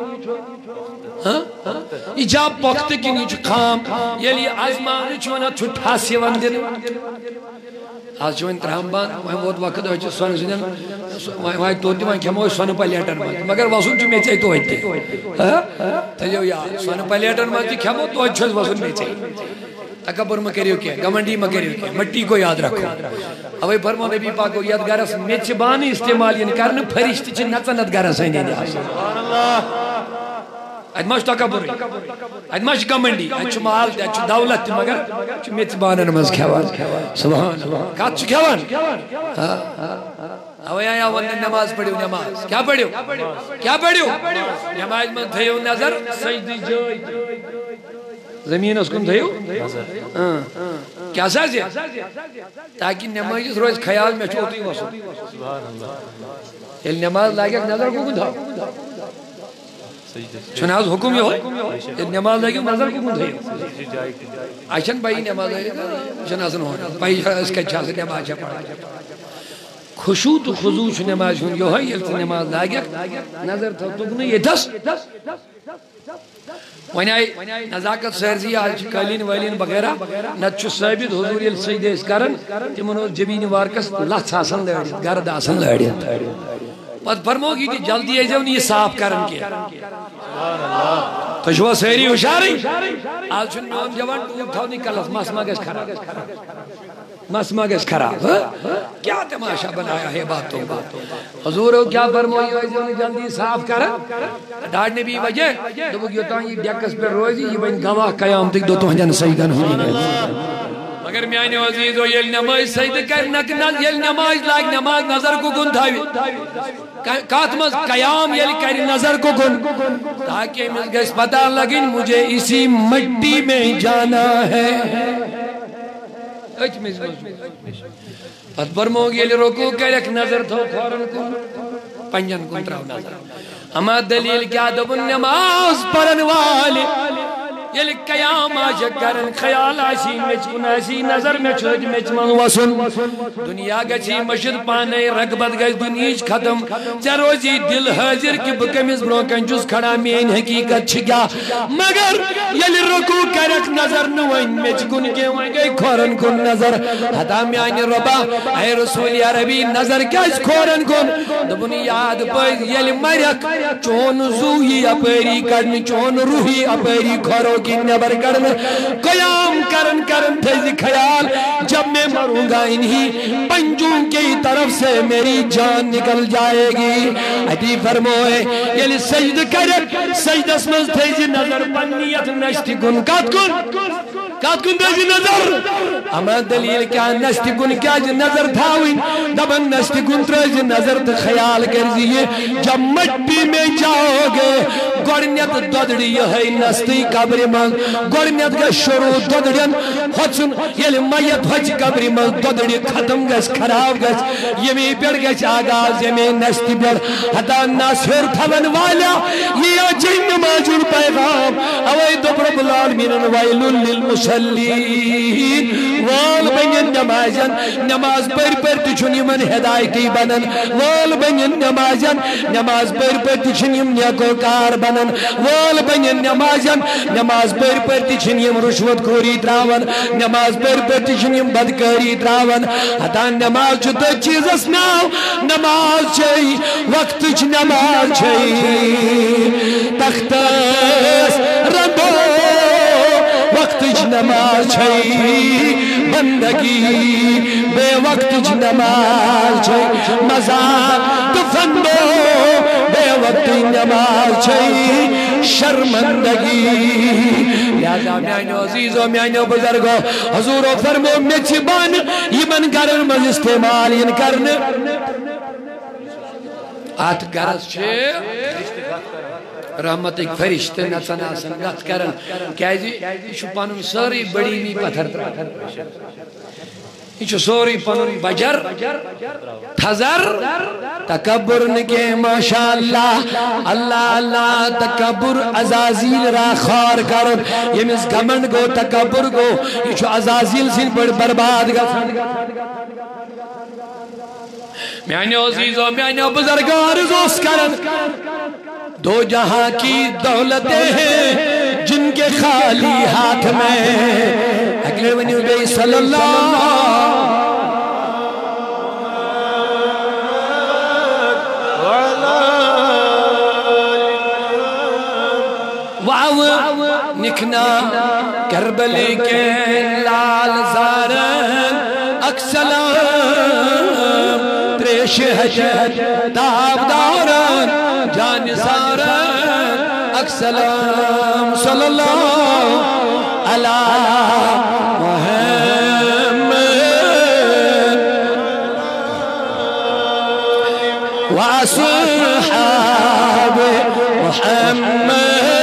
یہ چھا پخت کنی چھو کھام یہ لئے ازماؤن چیونا چھٹا سی وندن آج جو انترام بان وہاں بہت وقت ہوئی چھو سوان سنن وہاں توتی وہاں کھمو سوان پلیٹن مات مگر واسون چھو میں چاہی تو ہوئی تھی تجھو یا سوان پلیٹن مات کھمو تو ہوئی چھو واسون میں چاہی تکبر مکریو کیا گمنڈی مکریو کیا مٹی کو یاد رکھو اوے فرمو نبی پاک کو یاد گرس میچ بانی استعمال یعنی کرن پھرشت چھ نچنت گرس ہے نہیں جا سبحان اللہ ادماش تکبر ادماش گمنڈی اچھ مال تے اچھ دولت مگر اچھ میچ بانن مز کھوان سبحان اللہ کات چھ کھوان اوے آیا ون نماز پڑھیو نماز کیا پڑھیو کیا پڑھیو نماز میں تھیو نظر سجدی جوئی زمین اس کن تھیو کیا ساز ہے تاکہ نماز روز خیال میں چھوٹی واسو یہ نماز لاغیق نظر کو کن تھا چناز حکم یہ ہوئی نماز لگی نظر کو کن تھی آشن بھائی نماز لگی جنازن ہونا بھائی اس کے چھا سے نماز چھا پڑا خشوع تو خضوع چھ نماز ہوں یہ ہوئی یہ نماز لگی نظر تھا تو یہ دس وہی آئی نزاکت سہرزی آج قالین والین وغیرہ نتچو ثابت حضور یل سجدہ اس کرن تمہنو جبین وارکس لچ آسن لڑیت گرد آسن لڑیت پت فرمو کی جلدی ہے جو نہیں صاف کرن کیا تو شوہ سہری ہوشاری آج چن میون جوان ٹوب تھا نکلس مسما گس خراب مسما گس خراب کیا تماشا بنایا ہے باتوں کا حضور کیا فرموئی ہے جو نہیں جلدی صاف کرن ڈاڑ نے بھی وجہ دو گیتا یہ ڈیکس پر روزی یہ بین گواہ قیام تک دو تو ہنجن سیدن ہوئی نہیں مگر میانی عزیز و یل نماز سجد کرنک یل نماز لاگ نماز نظر کو گن تھاوی کاتمز قیام یل کر نظر کو گن تاکہ مز گس پتہ لگن مجھے اسی مٹی میں جانا ہے اچھ مز پت برموگ یل رکو کرک نظر تھو کھورن کو پنجن کن تراؤ نظر اما دلیل کیا دبن نماز پرن والے یلی قیام آج کرن خیال آسی مچ کناسی نظر میں چھوٹ مچ من وسن دنیا گچی مشد پانے رغبت گچ دنیاچ ختم چروزی دل حاضر کی بکمیز بروکن جس کھڑا مین حقیقت چھگا مگر یلی رکو کرک نظر نوین مچ کن کے وائن گئی کھورن کن نظر حتا میانی ربا اے رسول عربی نظر کیس کھورن کن دبنی یاد پاید یلی مرک چون زوہی اپیری کرن چون روحی اپیری کھورو کی نبر کرن قیام کرن کرن تیزی خیال جب میں مروں گا انہی پنجوں کی طرف سے میری جان نکل جائے گی ادھی فرموئے یلی سجد کرک سجد اسمز تیزی نظر پنیت نشتی گن کات کن کات کن تیزی نظر اما دلیل کیا نشتی گن کیا جی نظر تھاوین دبن نشتی گن تیزی نظر تو خیال کرزیے جب مٹی میں جاؤ گے گوڑنیت دودڑی یہ ہے نستی قبر من گوڑنیت گا شروع دودڑین خوچن یلی میت ہوچ قبر من دودڑی ختم گس خراب گس یمی پیڑ گس آگاز یمی نستی پیڑ حتا ناصر تھون والا یہ جن نمازر پیغام اوائی دبر بلال مینن ویلن للمسلین وال بنین نمازن نماز پر پر تچھنی من ہدایتی بنن وال بنین نمازن نماز پر پر تچھنی من نیکوکار بنن وال بنین نمازن نماز پر پر تچھنیم رشوت کوری تراون نماز پر پر تچھنیم بدکاری تراون حتا نماز چھتا چیز اسناو نماز چھئی وقت چھ نماز چھئی تختس رندو وقت چھ نماز چھئی بندگی بے وقت چھ نماز چھئی مزار تفندو بے وقت نماز چھئی شرمندگی لہذا میانو عزیزو میانو بزرگو حضورو فرمو میچی بان یہ من کرن مز استعمال ین کرن آت گرس چھے رحمت ایک فرشت نچن آسن گت کرن کیازی شو پانن ساری بڑی می پتھر یہ سوری پنن بجر تھزر تکبر نکے ماشاءاللہ اللہ اللہ تکبر عزازیل را خار کرن یمیز گمنڈ گو تکبر گو یہ عزازیل سن پر برباد گا میانی عزیزو میانی بزرگار روز کرن دو جہاں کی دولتیں ہیں جن کے خالی ہاتھ میں اکلر ونیو بے صلی اللہ واو نکھنا کربلی کے لال زارن اکسلام تریش حجت تاب دارن جان سارن اکسلام صلی اللہ علیہ محمد وصحاب محمد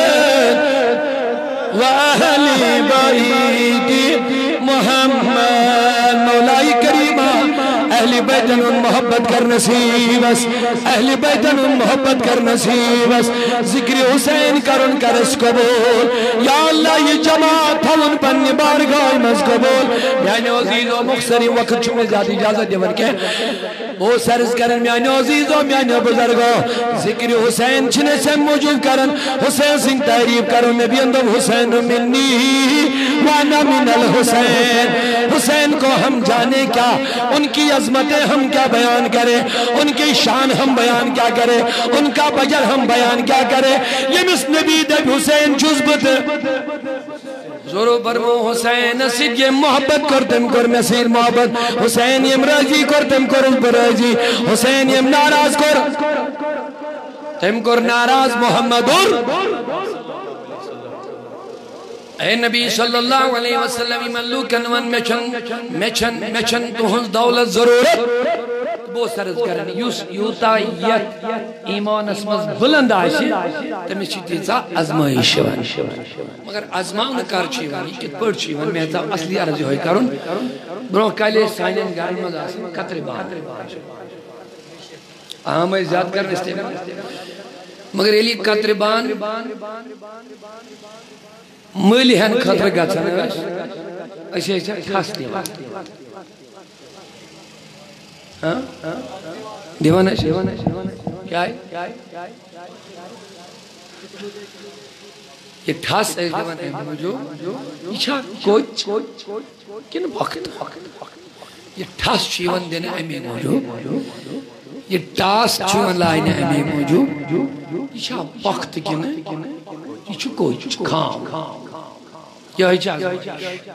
وأهل بيت محمد مولاي كريمة اہل بیتن ان محبت کر نصیبس اہل بیتن ان محبت کر نصیبس ذکر حسین کرن کرس قبول یا اللہ یہ جماعت ہون پنی بارگاہ مز قبول میانے عزیز و مخصری وقت چھوڑے زیادہ اجازت دیور کے وہ سرز کرن میانے عزیز و میانے بزرگو ذکر حسین چھنے سے موجود کرن حسین سنگ تعریف کرن نبی اندم حسین منی وانا من الحسین حسین کو ہم جانے کیا ان کی عظمتیں ہم کیا بیان کریں ان کی شان ہم بیان کیا کریں ان کا بجر ہم بیان کیا کریں یہ مس نبی دب حسین جذبت زورو برمو حسین اسید یہ محبت کرتم کر مسیر محبت حسین یم راضی کرتم کر براضی حسین یم ناراض کر تم کر ناراض محمد اے نبی صلی اللہ علیہ وسلم ملوکن ون میچن میچن میچن تہنز دولت ضرورت بو سرز کرن یوس یوتا یک ایمان اسمز بلند آشی تمہیں چی تیزا ازمائش ون مگر ازماؤن کار چی ون کت پر چی ون میزا اصلی عرضی ہوئی کرن برو کالی سائنین گارن مز آسی قطر بان آہمیں زیاد کرن استعمال مگر ایلی قطر بان ملی ہن خطر گھن اسے اسے ٹھاس دیوان دیوان ہے کیا ہے یہ ٹھاس ہے دیوان ہے جو اچھا کوچ کن وقت یہ ٹھاس چیون دینے امی موجود یہ ٹاس چیون لائنے امی موجود اچھا وقت کن یہ چھو کوئی کام یہ ہے چاہ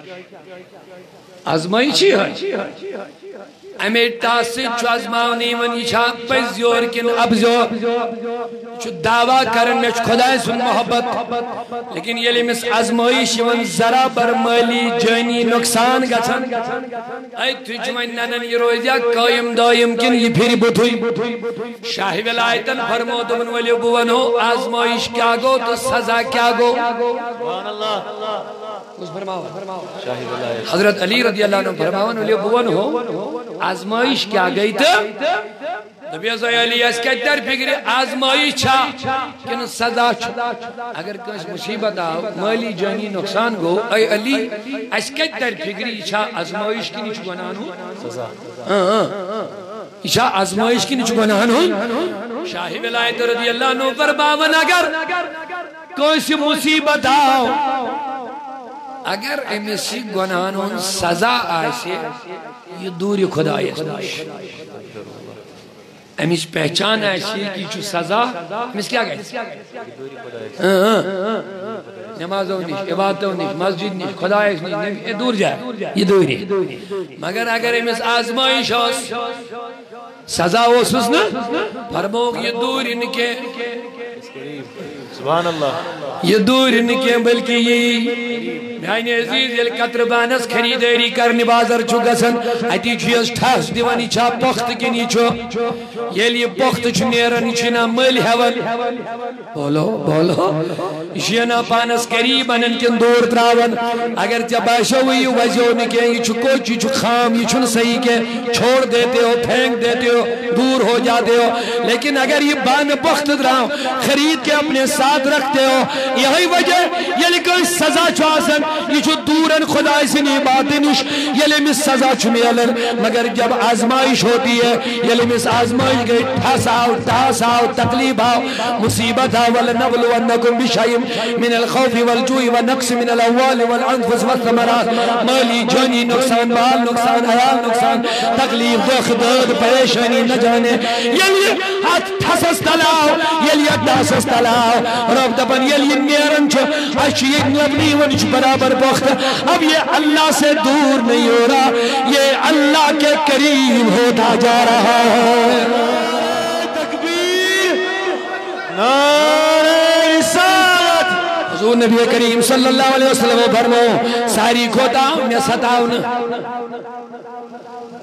آزمائی چی ہے امی ٹاسی چھو آزماؤنی من یہ چھا پیزیور کن ابزیور چھو دعویٰ کرنے چھو خدای سن محبت لیکن یہ لیمس آزمائی شیون ذرا برمالی جانی نقصان گھن اے تجمعین ننن یہ روزیا قائم دائم کن یہ پھر بطوئی شاہی ولایتن فرمودن ولی بون ہو آزمائش کیا گو تو سزا کیا گو سبحان اللہ حضرت علی رضی اللہ عنہ فرماون ولی بون ہو آزمائش کیا گئی تو نبی علی اس کے در فکر آزمائش چھا کن سزا چھا اگر کس مصیبت آو مالی جانی نقصان گو اے علی اس کے در فکری چھا آزمائش کی نیچ گنانو سزا چھا آزمائش کی نیچ گنانو شاہی ولایت رضی اللہ عنہ فرماون اگر کوئی مصیبت آو اگر امیسی گناہوں سزا آئیسے یہ دوری خدای اسمش امیس پہچان آئیسے کہ جو سزا امیس کیا گئے نماز ہو نہیں عبادت ہو نہیں مسجد نہیں خدای اسمش نہیں یہ دور جائے یہ دوری مگر اگر امیس آزمائش ہو سزا ہو سوزنا فرموگ یہ دوری نکے سبحان اللہ یہ دور نکے بلکہ یہ میانی عزیز یل قطر بانس خریداری کرنی بازر چھو گسن اتی چیز ٹھاس دیوانی چھا پخت کنی چھو یل یہ پخت چھو نیرن چھنا مل ہون بولو بولو شینا پانس قریبن انکن دور تراون اگر جب آشا ہوئی وزیو نکے یہ چھو کوچی چھو خام یہ چھن صحیح کے چھوڑ دیتے ہو پھینک دیتے ہو دور ہو جاتے ہو لیکن اگر یہ بان پخت دراؤں خرید کے اپنے ساتھ رکھتے ہو یہی وجہ یلی کوئی سزا چھو آسن یہ چھو دورن خدای سے نہیں باتنش یلی میں سزا چھو میلن مگر جب آزمائش ہوتی ہے یلی میں آزمائش گئی ٹھاس آؤ ٹھاس آؤ تکلیب آؤ مصیبت آؤ وَلَنَبْلُوَنَّكُمْ بِشَيْءٍ مِنَ الْخَوْفِ وَالْجُوعِ وَالنَّقْصِ مِنَ الْأَمْوَالِ وَالْأَنْفُسِ وَالثَّمَرَاتِ مالی جانی نقصان بال نقصان حیال نقصان تکلیف دکھ درد پریشانی نہ جانے یلی ہاتھ ٹھسس تلاؤ یلی ٹھسس تلاؤ رب دبن یلی نیرن چھو اچھی ایک لبنی ونچ برابر بخت اب یہ اللہ سے دور نہیں ہو رہا یہ اللہ کے قریب ہوتا جا رہا ہے تکبیر نعرہ رسالت حضور نبی کریم صلی اللہ علیہ وسلم فرمو ساری کھوتا میں ستاؤں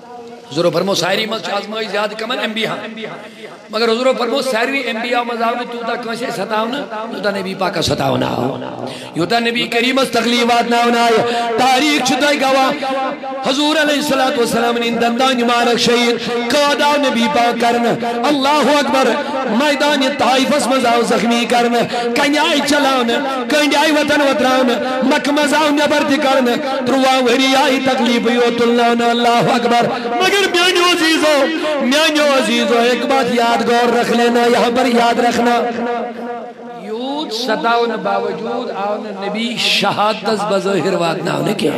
حضور فرمو سائری مز آزمائی زیادہ کمن انبیاء مگر حضور فرمو سائری انبیاء مزاون توتا کنسے ستاونا یوتا نبی پاکا ستاونا یوتا نبی کریم اس تقلیبات ناونا تاریخ چھتائی گوا حضور علیہ السلام نے دندان مارک شہید قادہ نبی پاک کرنا اللہ اکبر میدان طائف اس مزاو زخمی کرنا کنیائی چلاونا کنیائی وطن وطراونا مک مزاو نبرد کرنا ترواں وری آئی تقلیب یوت اللہ اللہ اکبر مگر میانیو عزیزو میانیو عزیزو ایک بات یاد گور رکھ لینا یہاں پر یاد رکھنا یود ستاون باوجود آون نبی شہادت بظاہر واتنا ہونے کیا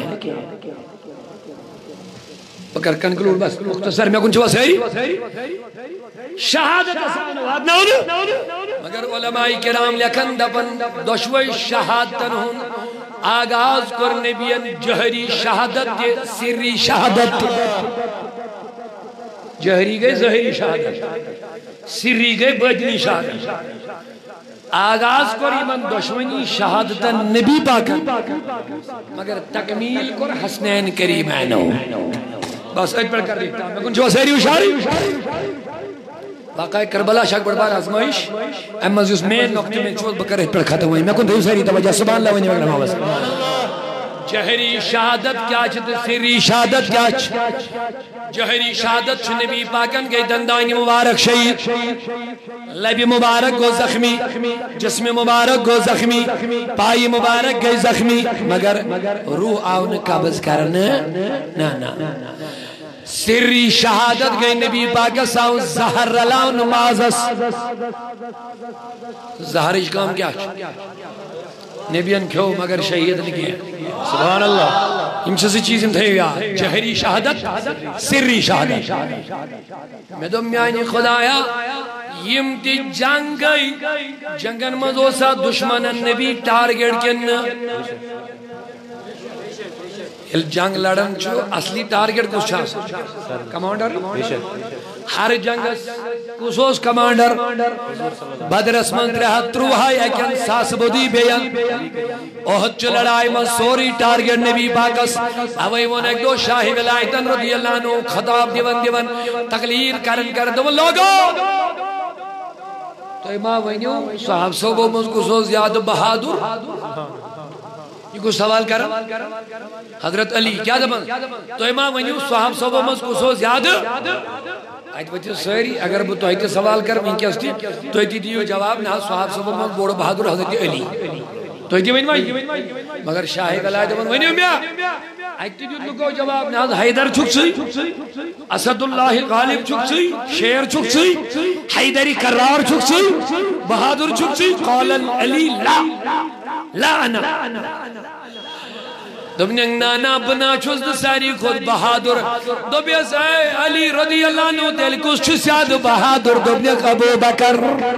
بکر کنکلوڑ بس مختصر میں کنچوا سہری شہادت آسان واتنا ہونے مگر علماء کرام لکن دپن دشوئی شہادتن ہون آغاز کر نبیان جہری شہادت کے سری شہادت جہری گئے ظہری شہادت سری گئے بدنی شہادت آغاز کر ایمان دشمنی شہادت نبی پاکا مگر تکمیل کر حسنین کریمینو بس ایک پر کر دیتا میں کن جو سہری اشاری واقعی کربلا شاک بڑبار آزمائش اما اس مین نقطے میں چوت بکر ایک پر ختم ہوئی میں کن دیو سہری توجہ سبحان اللہ ونی وگرم آواز جہری شہادت کیا چھت سری شہادت کیا چھت جہری شہادت چھ نبی پاکن گئی دندانی مبارک شہید لبی مبارک گو زخمی جسم مبارک گو زخمی پائی مبارک گئی زخمی مگر روح آون قبض کرنے نا نا سری شہادت گئی نبی پاک ساؤں زہر رلاؤ نمازس زہر اجکام کیا نبیان کھو مگر شہید نکی سبحان اللہ ہم سے چیز تھے یا جہری شہادت سری شہادت میں دو میانی خدایا یم تی جنگ گئی جنگن مزوسا دشمن نبی ٹارگیٹ کن جنگ لڑن چھو اصلی ٹارگیٹ کس چھا کمانڈر ہر جنگ کسوس کمانڈر بدر اسمان ترہت تروہائی ایکن ساس بودی بیان اوہد چو لڑائی من سوری ٹارگیٹ نبی پاکس اوہی ون ایک دو شاہی ولایتن رضی اللہ عنہ خطاب دیون دیون تقلیر کرن کر دو لوگو تو امام وینیو صاحب صوبوں من کسوس یاد بہادر یہ کچھ سوال کر حضرت علی کیا دبن تو امام ونیو صحاب صحابہ مز کسو زیادہ آئیت بچے سہری اگر وہ تو آئیت سوال کر میں کیا اسٹی تو آئیتی دیو جواب نہ صحاب صحابہ مز بوڑا بہادر حضرت علی تو آئیتی ونیو مگر شاہی غلائی دبن ونیو میا آئیتی دیو لکو جواب نہ حیدر چھک سی اسد اللہ غالب چھک سی شیر چھک سی حیدری کرار چھک سی بہادر چھک سی قال علی لا لا انا دبنیاں نانا بنا چوز دو ساری خود بہادر دبیس اے علی رضی اللہ عنہ دل کس چو سیاد بہادر دبنیاں ابو بکر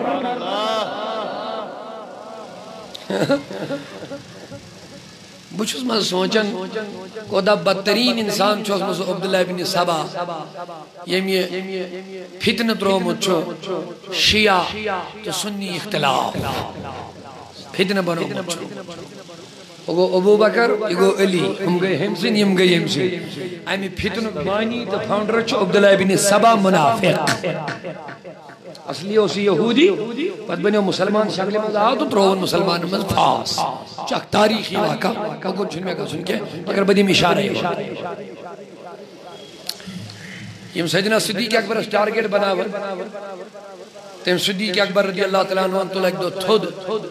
بچوز میں سوچن کو دا بدترین انسان چوز میں عبداللہ بن سبا یمی فتنت رو مچو شیعہ تو سنی اختلاف فتنہ بنو مچو اگو ابو بکر اگو علی ہم گئے ہمسن یم گئے ہمسن ایمی فتنہ بانی تا فاؤنڈر چو عبداللہ بن سبا منافق اصلی اسی یہودی پت بنیو مسلمان شکل میں آؤ تو ترون مسلمان میں فاس چاک تاریخی واقع کون چھن میں کہا سن کے اگر بدیم اشارہ ہے یم سیدنا صدیق اکبر اس ٹارگیٹ بناور تیم صدیق اکبر رضی اللہ تعالیٰ عنہ انتو لگ دو تھود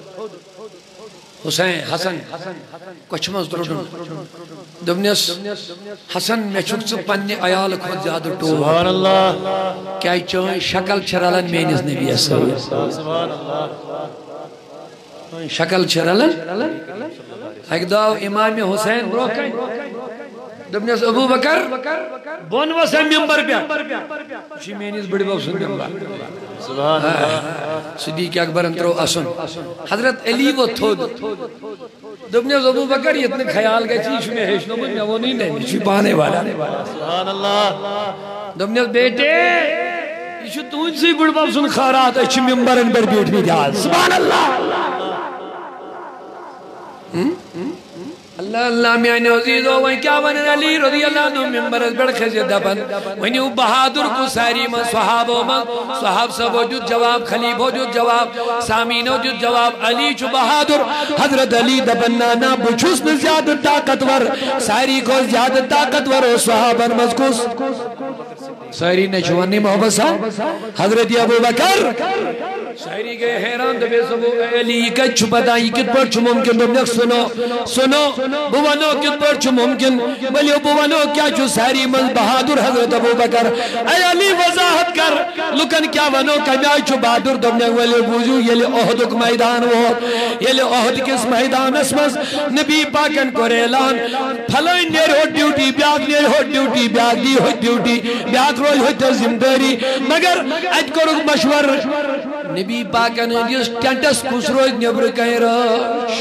حسین حسن کچھ مزدردن دبنیس حسن میں چھکس پنی آیال خود زیادہ ٹو سبحان اللہ کیا چوئیں شکل چھرالن مینز نبی اسے سبحان اللہ شکل چھرالن ایک دو امام حسین بروکن دبنیس ابو بکر بون وسے ممبر پیا اسی مینز بڑی باپ سن ممبر سبحان اللہ صدیق اکبر انترو اسن حضرت علی وہ تھود دبنیس ابو بکر یہ اتنے خیال گئے چیز میں ہیشنو میں وہ نہیں نہیں چی پانے والا سبحان اللہ دبنیس بیٹے یہ چھو تون سی بڑی باپ سن خارات اچھی ممبر ان پر بیٹھ بھی جال سبحان اللہ اللہ اللہ میانی عزیز ہو وہیں کیا ونن علی رضی اللہ عنہ ممبرز بڑھ خزی دبن ونیو بہادر کو ساری من صحاب و من صحاب سب وجود جواب خلیب وجود جواب سامین وجود جواب علی چو بہادر حضرت علی دبن نانا بچوس میں زیادہ طاقتور ساری کو زیادہ طاقتور و صحابن مذکوس ساری نے چوانی محبت سا حضرت ابو بکر ساری گئے حیران دبے سبو علی کچھ بتائی کت پر چھ ممکن دبنک سنو سنو بوانو کت پر چھ ممکن بلیو بوانو کیا چو ساری من بہادر حضرت ابو بکر اے علی وضاحت کر لکن کیا ونو کمیائی چو بہادر دبنک ولی بوجو یلی احدک میدان وہ یلی احد کس میدان اسمس نبی پاکن کو ریلان پھلائی نیر ہو ڈیوٹی بیاگ نیر ہو ڈیوٹی بیاگ دی ہو ڈیوٹی بیاگ روی ہو تزم داری مگر اج کرو مشور نبی پاکن جس ٹینٹس کس روز نبر کہیں راش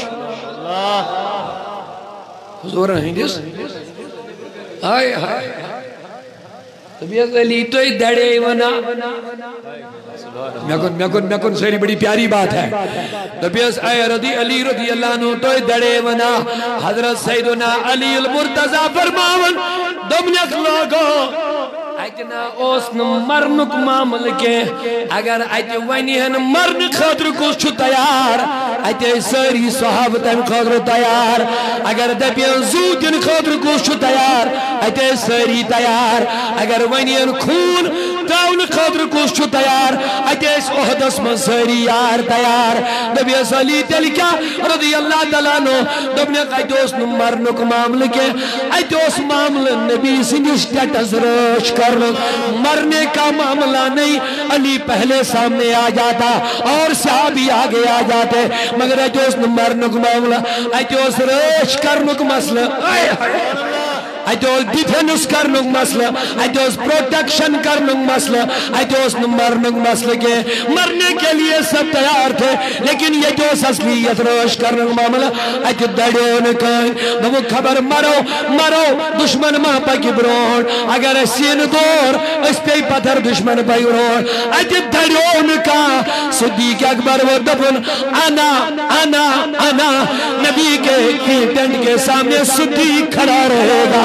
حضور ہندس آئے آئے طبیعت علی تو ہی دڑے ونا میں کن میں کن میں کن ساری بڑی پیاری بات ہے طبیعت اے رضی علی رضی اللہ عنہ تو ہی دڑے ونا حضرت سیدنا علی المرتضی فرماون دمنک لوگو اتنا اوسن مرنک معامل کے اگر ات ونہن مرن خاطر کس چھ تیار ات ساری صحابہ تم خاطر تیار اگر دپین زو دن خاطر کس چھ تیار ات ساری تیار اگر ونہن خون تاون خاطر کس چھ تیار ات احدس من ساری یار تیار نبی علی تیل کیا رضی اللہ تعالیٰ عنہ دبنے ات اوسن مرنک معامل کے ات اوس معامل نبی سنجھ ٹیٹس رش کر مرنے کا معاملہ نہیں علی پہلے سامنے آ جاتا اور صحابی آگے آ جاتے مگر اجوز مرنک معاملہ اجوز ریش کرنک مسئلہ آئے اجوز ڈیفنس کرنک مسئلہ اجوز پروٹیکشن کرنک مسئلہ اجوز مرنک مسئلہ کے مرنے کے لیے سب تیار تھے لیکن یہ جو اصلیت روش کرنک معاملہ اج دڑیوں نے کہیں وہ خبر مرو مرو دشمن ماں پاکی برون اگر سین دور اس پہ پتھر دشمن پاکی برون اج دڑیوں نے کہا صدیق اکبر و دفن انا انا انا نبی کے ٹینٹ کے سامنے صدیق کھڑا رہے گا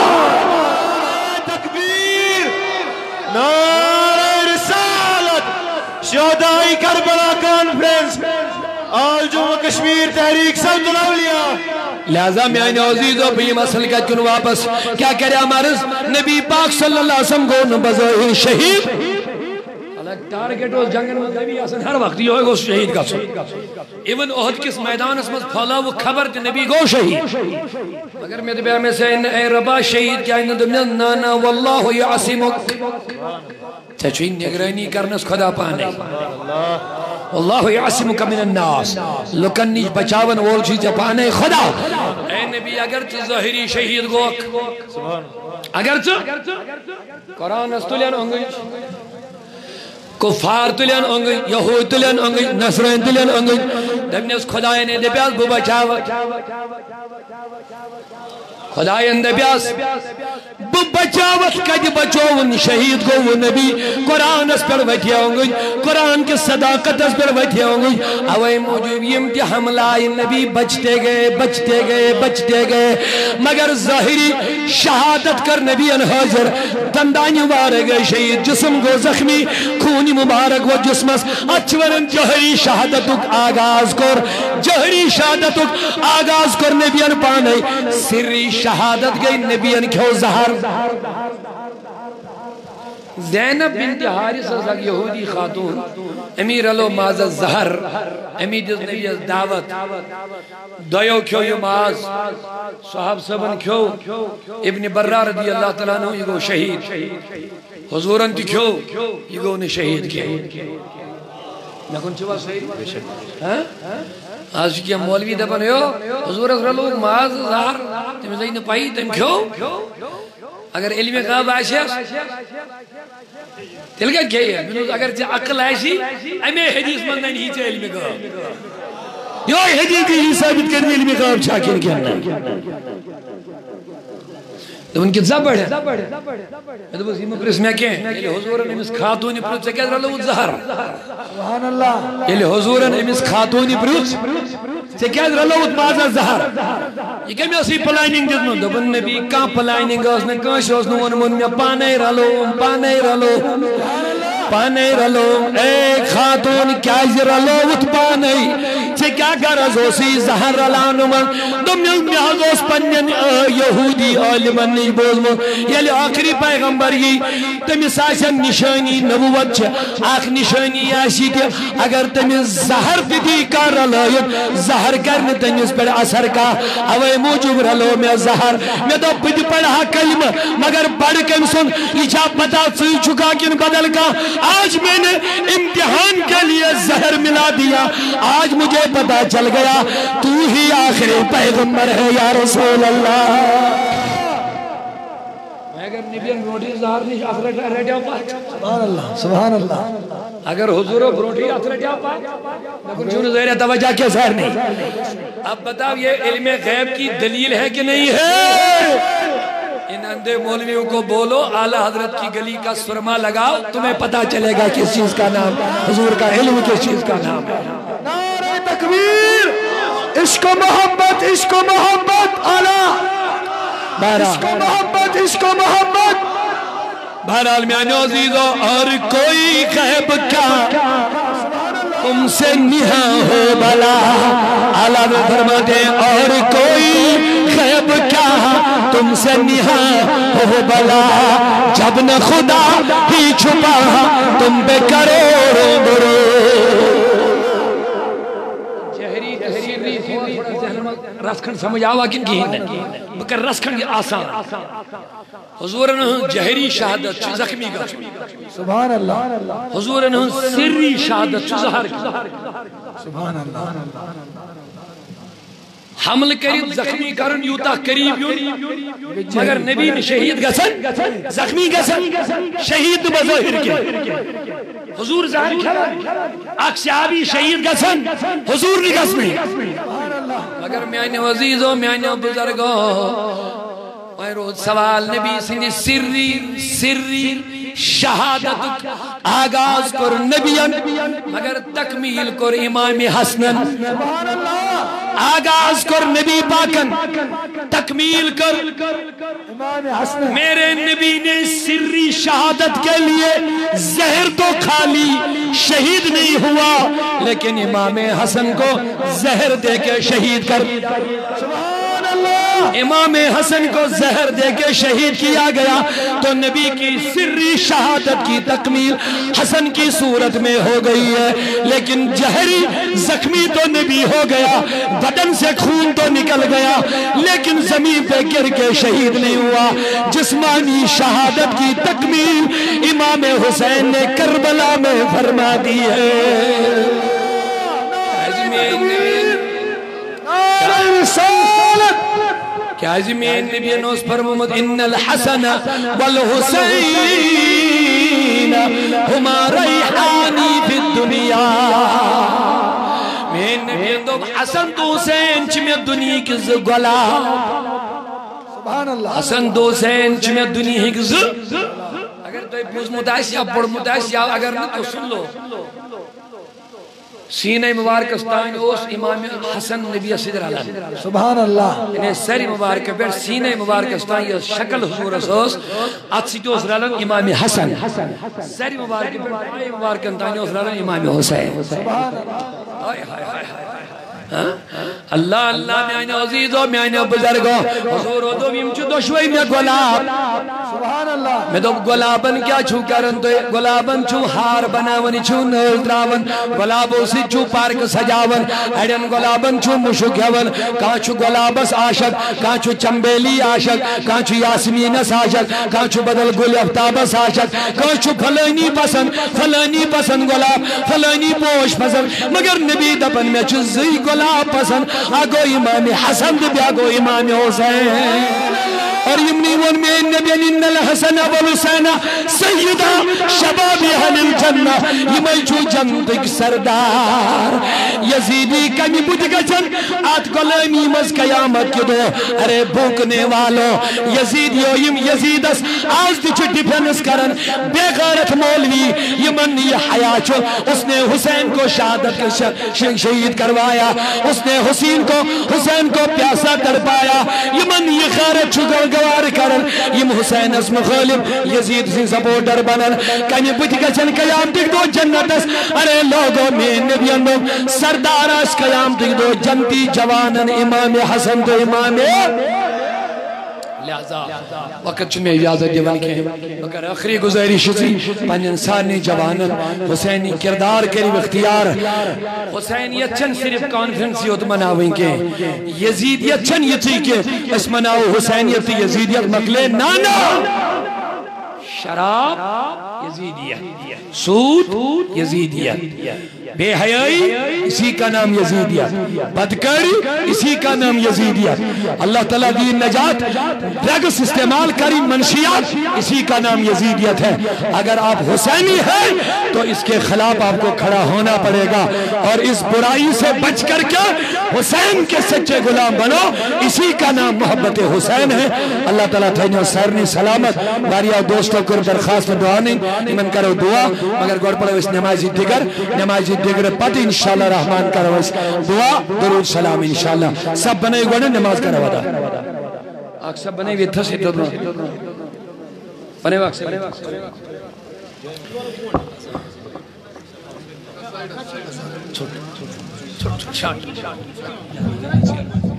تکبیر نعرہ رسالت شہدائی کربلا کانفرنس آل جمعہ کشمیر تحریک سمت الاولیاء لہذا میں آئین عزیزوں پہ یہ مسئلہ کا چن واپس کیا کرے ہمارس نبی پاک صلی اللہ علیہ وسلم کو نبضوئی شہید ٹارگیٹ اس جنگن میں نبی آسن ہر وقت یہ ہوئے گا اس شہید کا سو ایون احد کس میدان اس میں پھالا وہ خبر تھی نبی گو شہید مگر میں دبیا میں سے اے ربا شہید کیا انہوں دمنا نانا واللہ یعصمک چچوئی نگرانی کرنس خدا پانے واللہ یعصمک من الناس لکن نیچ بچاون وول چیز پانے خدا اے نبی اگرچہ ظاہری شہید گوک اگرچہ قرآن استولین ہونگی کفار تلین انگی یہود تلین انگی نصرین تلین انگی دبنیس خدای نے دبیاس بو بچاو خدای نے دبیاس بو بچاوت کج بچوون شہید کو وہ نبی قرآن اس پر بیٹھیا ہونگی قرآن کے صداقت اس پر بیٹھیا ہونگی اوے موجود یم کی حملہ نبی بچتے گئے بچتے گئے بچتے گئے مگر ظاہری شہادت کر نبی حاضر دندانی وارے گئے شہید جسم کو زخمی خونی مبارک و جسمس اچھورن جہری شہادتک آغاز کر جہری شہادتک آغاز کر نبیان پانے سری شہادت گئی نبیان کھو زہر زینب بنت حارث ازاق یہودی خاتون امیر علو ماز زہر امیر جز نبی از دعوت دویو کیو یو ماز صحاب سبن کیو ابن برہ رضی اللہ تعالیٰ عنہ یہ گو شہید حضورن تی کیو یہ گو نے شہید کیا نکن چوا شہید آج کیا مولوی دبن ہو حضور از رلو ماز زہر تم زین پائی تم کیو اگر علم قاب آشی تلگت کیا ہے اگر عقل آشی امی حدیث مندن ہی چا علم قاب یہ حدیث ہی ثابت کرنے علم قاب چاکر کیا تو ان کی زبڑ ہے میں تو بس یہ مپرس میں کہیں یہ حضورن امس خاتونی پروت سے کیا رلو زہر سبحان اللہ یہ حضورن امس خاتونی پروت سے کیا رلو مازہ زہر یہ کمی اسی پلائننگ دیت دبن نبی کا پلائننگ اس نے کانش اس نے ون من پانے رلو پانے رلو پانے رلو اے خاتون کیا رلو ات پانے چھے کیا گرز ہوسی زہر رلانو من دم نیاز اس پنین یہودی عالمان نہیں بولمو یلی آخری پیغمبر یہ تمیس آسان نشانی نبوت چھے آخ نشانی آسی کہ اگر تمیس زہر دیدی کا رلائیت زہر کرنے تمیس پر اثر کا اوے موجب رلو میں زہر میں تو پڑھ پڑھا کلمہ مگر پڑھ کم سن یہ چھا پتا سی چکا کن بدل کا آج میں نے امتحان کے لیے زہر ملا دیا آج مجھے پتا چل گیا تو ہی آخری پیغمبر ہے یا رسول اللہ اگر نبیان بروٹی زہر نہیں اثرت رہا پاک سبحان اللہ سبحان اللہ اگر حضور بروٹی اثرت رہا پاک لیکن چون زہر توجہ کے زہر نہیں اب بتاؤ یہ علم غیب کی دلیل ہے کہ نہیں ہے ان اندھے مولویوں کو بولو اعلی حضرت کی گلی کا سرما لگاؤ تمہیں پتا چلے گا کس چیز کا نام حضور کا علم کس چیز کا نام ہے نعرہ تکبیر عشق و محبت عشق و محبت اعلی عشق و محبت عشق و محبت بہرحال میاں عزیزو اور کوئی غیب کا تم سے نہاں ہو بلا اعلیٰ نے فرماتے اور کوئی غیب کیا تم سے نہاں ہو بلا جب نہ خدا ہی چھپا تم پہ کروڑوں برو جہری تحریری رسکھن سمجھ آوا کن کی ہندن بکر رسکھن آسان حضورن جہری شہادت چھ زخمی گا سبحان اللہ حضورن سری شہادت چھ ظہر سبحان اللہ حمل کرید زخمی کرن یوتا قریب یون مگر نبی نے شہید گسن زخمی گسن شہید بظاہر کے حضور ظاہر کھرن اکسیابی شہید گسن حضور نے گسن مگر میانے عزیزو میانے بزرگو روز سوال نبی سنی سری سری شہادت آغاز کر نبیان مگر تکمیل کر امام حسنن آغاز کر نبی پاکن تکمیل کر امام حسنن میرے نبی نے سری شہادت کے لیے زہر تو کھالی شہید نہیں ہوا لیکن امام حسن کو زہر دے کے شہید کر امام حسن کو زہر دے کے شہید کیا گیا تو نبی کی سری شہادت کی تکمیل حسن کی صورت میں ہو گئی ہے لیکن جہری زخمی تو نبی ہو گیا بدن سے خون تو نکل گیا لیکن زمین پہ گر کے شہید نہیں ہوا جسمانی شہادت کی تکمیل امام حسین نے کربلا میں فرما دی ہے کیا عظیمین نبی نوز پر محمد ان الحسن والحسین ہما ریحانی فی الدنیا میں نبی دو حسن تو حسین چمی دنیا کی زگولا سبحان اللہ حسن تو حسین چمی دنیا کی زگولا اگر تو پوز مدائس یا بڑ مدائس یا اگر نہ تو سن لو سینہ مبارکستان اوس امام حسن نبی صدر علیہ سبحان اللہ انہیں سری مبارک پر سینہ مبارکستان یہ شکل حضور اسوس اتسیتی اس رالن امام حسن سری مبارک پر آئی مبارکستان اس رالن امام حسین آئے آئے آئے اللہ اللہ میں آئین عزیزو میں آئین بزرگو حضور و دو میم چو دشوئی میں گلاب سبحان اللہ میں دو گلابن کیا چھو کرن تو گلابن چھو ہار بناونی چھو نول دراون گلابو سی چھو پارک سجاون ایڈن گلابن چھو مشک یون کان چھو گلابس آشک کان چھو چمبیلی آشک کان چھو یاسمینس آشک کان چھو بدل گل افتابس آشک کان چھو فلانی پسند فلانی پسند گلاب فلانی پوش پسند مگر نبی دپن میں چھو زی گلاب پسند آگو امام حسن بھی آگو امام حسین اور یمنی ون میں نبی ان الحسن والحسین سیدہ شباب اہل الجنہ یمائی چھو جنتک سردار یزیدی کمی بدگچن آت غلامی مز قیامت کی دو ارے بھوکنے والو یزیدیو یم یزیدس آج دی چھو ڈیفنس کرن بے غارت مولوی یہ یمن یہ حیات اس نے حسین کو شہادت شہید کروایا اس نے حسین کو حسین کو پیاسا کر پایا یمن یہ خیرت چھگل گوار کرن یم حسین اس مخالف یزید سی سپورٹر بنن کنی بت گچن قیام تک دو جنت اس ارے لوگوں میں نبی اندم سردار اس قیام تک دو جنتی جوانن امام حسن تو امام لہذا وقت چھ میں اجازت دیوان کے مگر آخری گزارش سی پن انسانی جوانن حسینی کردار کریم اختیار حسینیت چن صرف کانفرنسی ہوت مناویں کے یزیدیت چن یہ تھی کہ اس مناو حسینیت یزیدیت مقلے نانا شراب یزیدیت سود یزیدیت بے حیائی اسی کا نام یزیدیت بدکاری اسی کا نام یزیدیت اللہ تعالیٰ دین نجات ڈرگس استعمال کری منشیات اسی کا نام یزیدیت ہے اگر آپ حسینی ہیں تو اس کے خلاف آپ کو کھڑا ہونا پڑے گا اور اس برائی سے بچ کر کے حسین کے سچے غلام بنو اسی کا نام محبت حسین ہے اللہ تعالیٰ تھینو سرنی سلامت باریا دوستوں کو درخواست دعا نہیں من کرو دعا مگر گوڑ پڑھو اس نمازی دیگر نمازی دیگر پتہ انشاءاللہ رحمان کرو اس دعا درود سلام انشاءاللہ سب بنے گوڑے نماز کرو ودا آگ سب بنے وی تھسی تو بنے واقع سے چھوٹ چھوٹ چھوٹ چھوٹ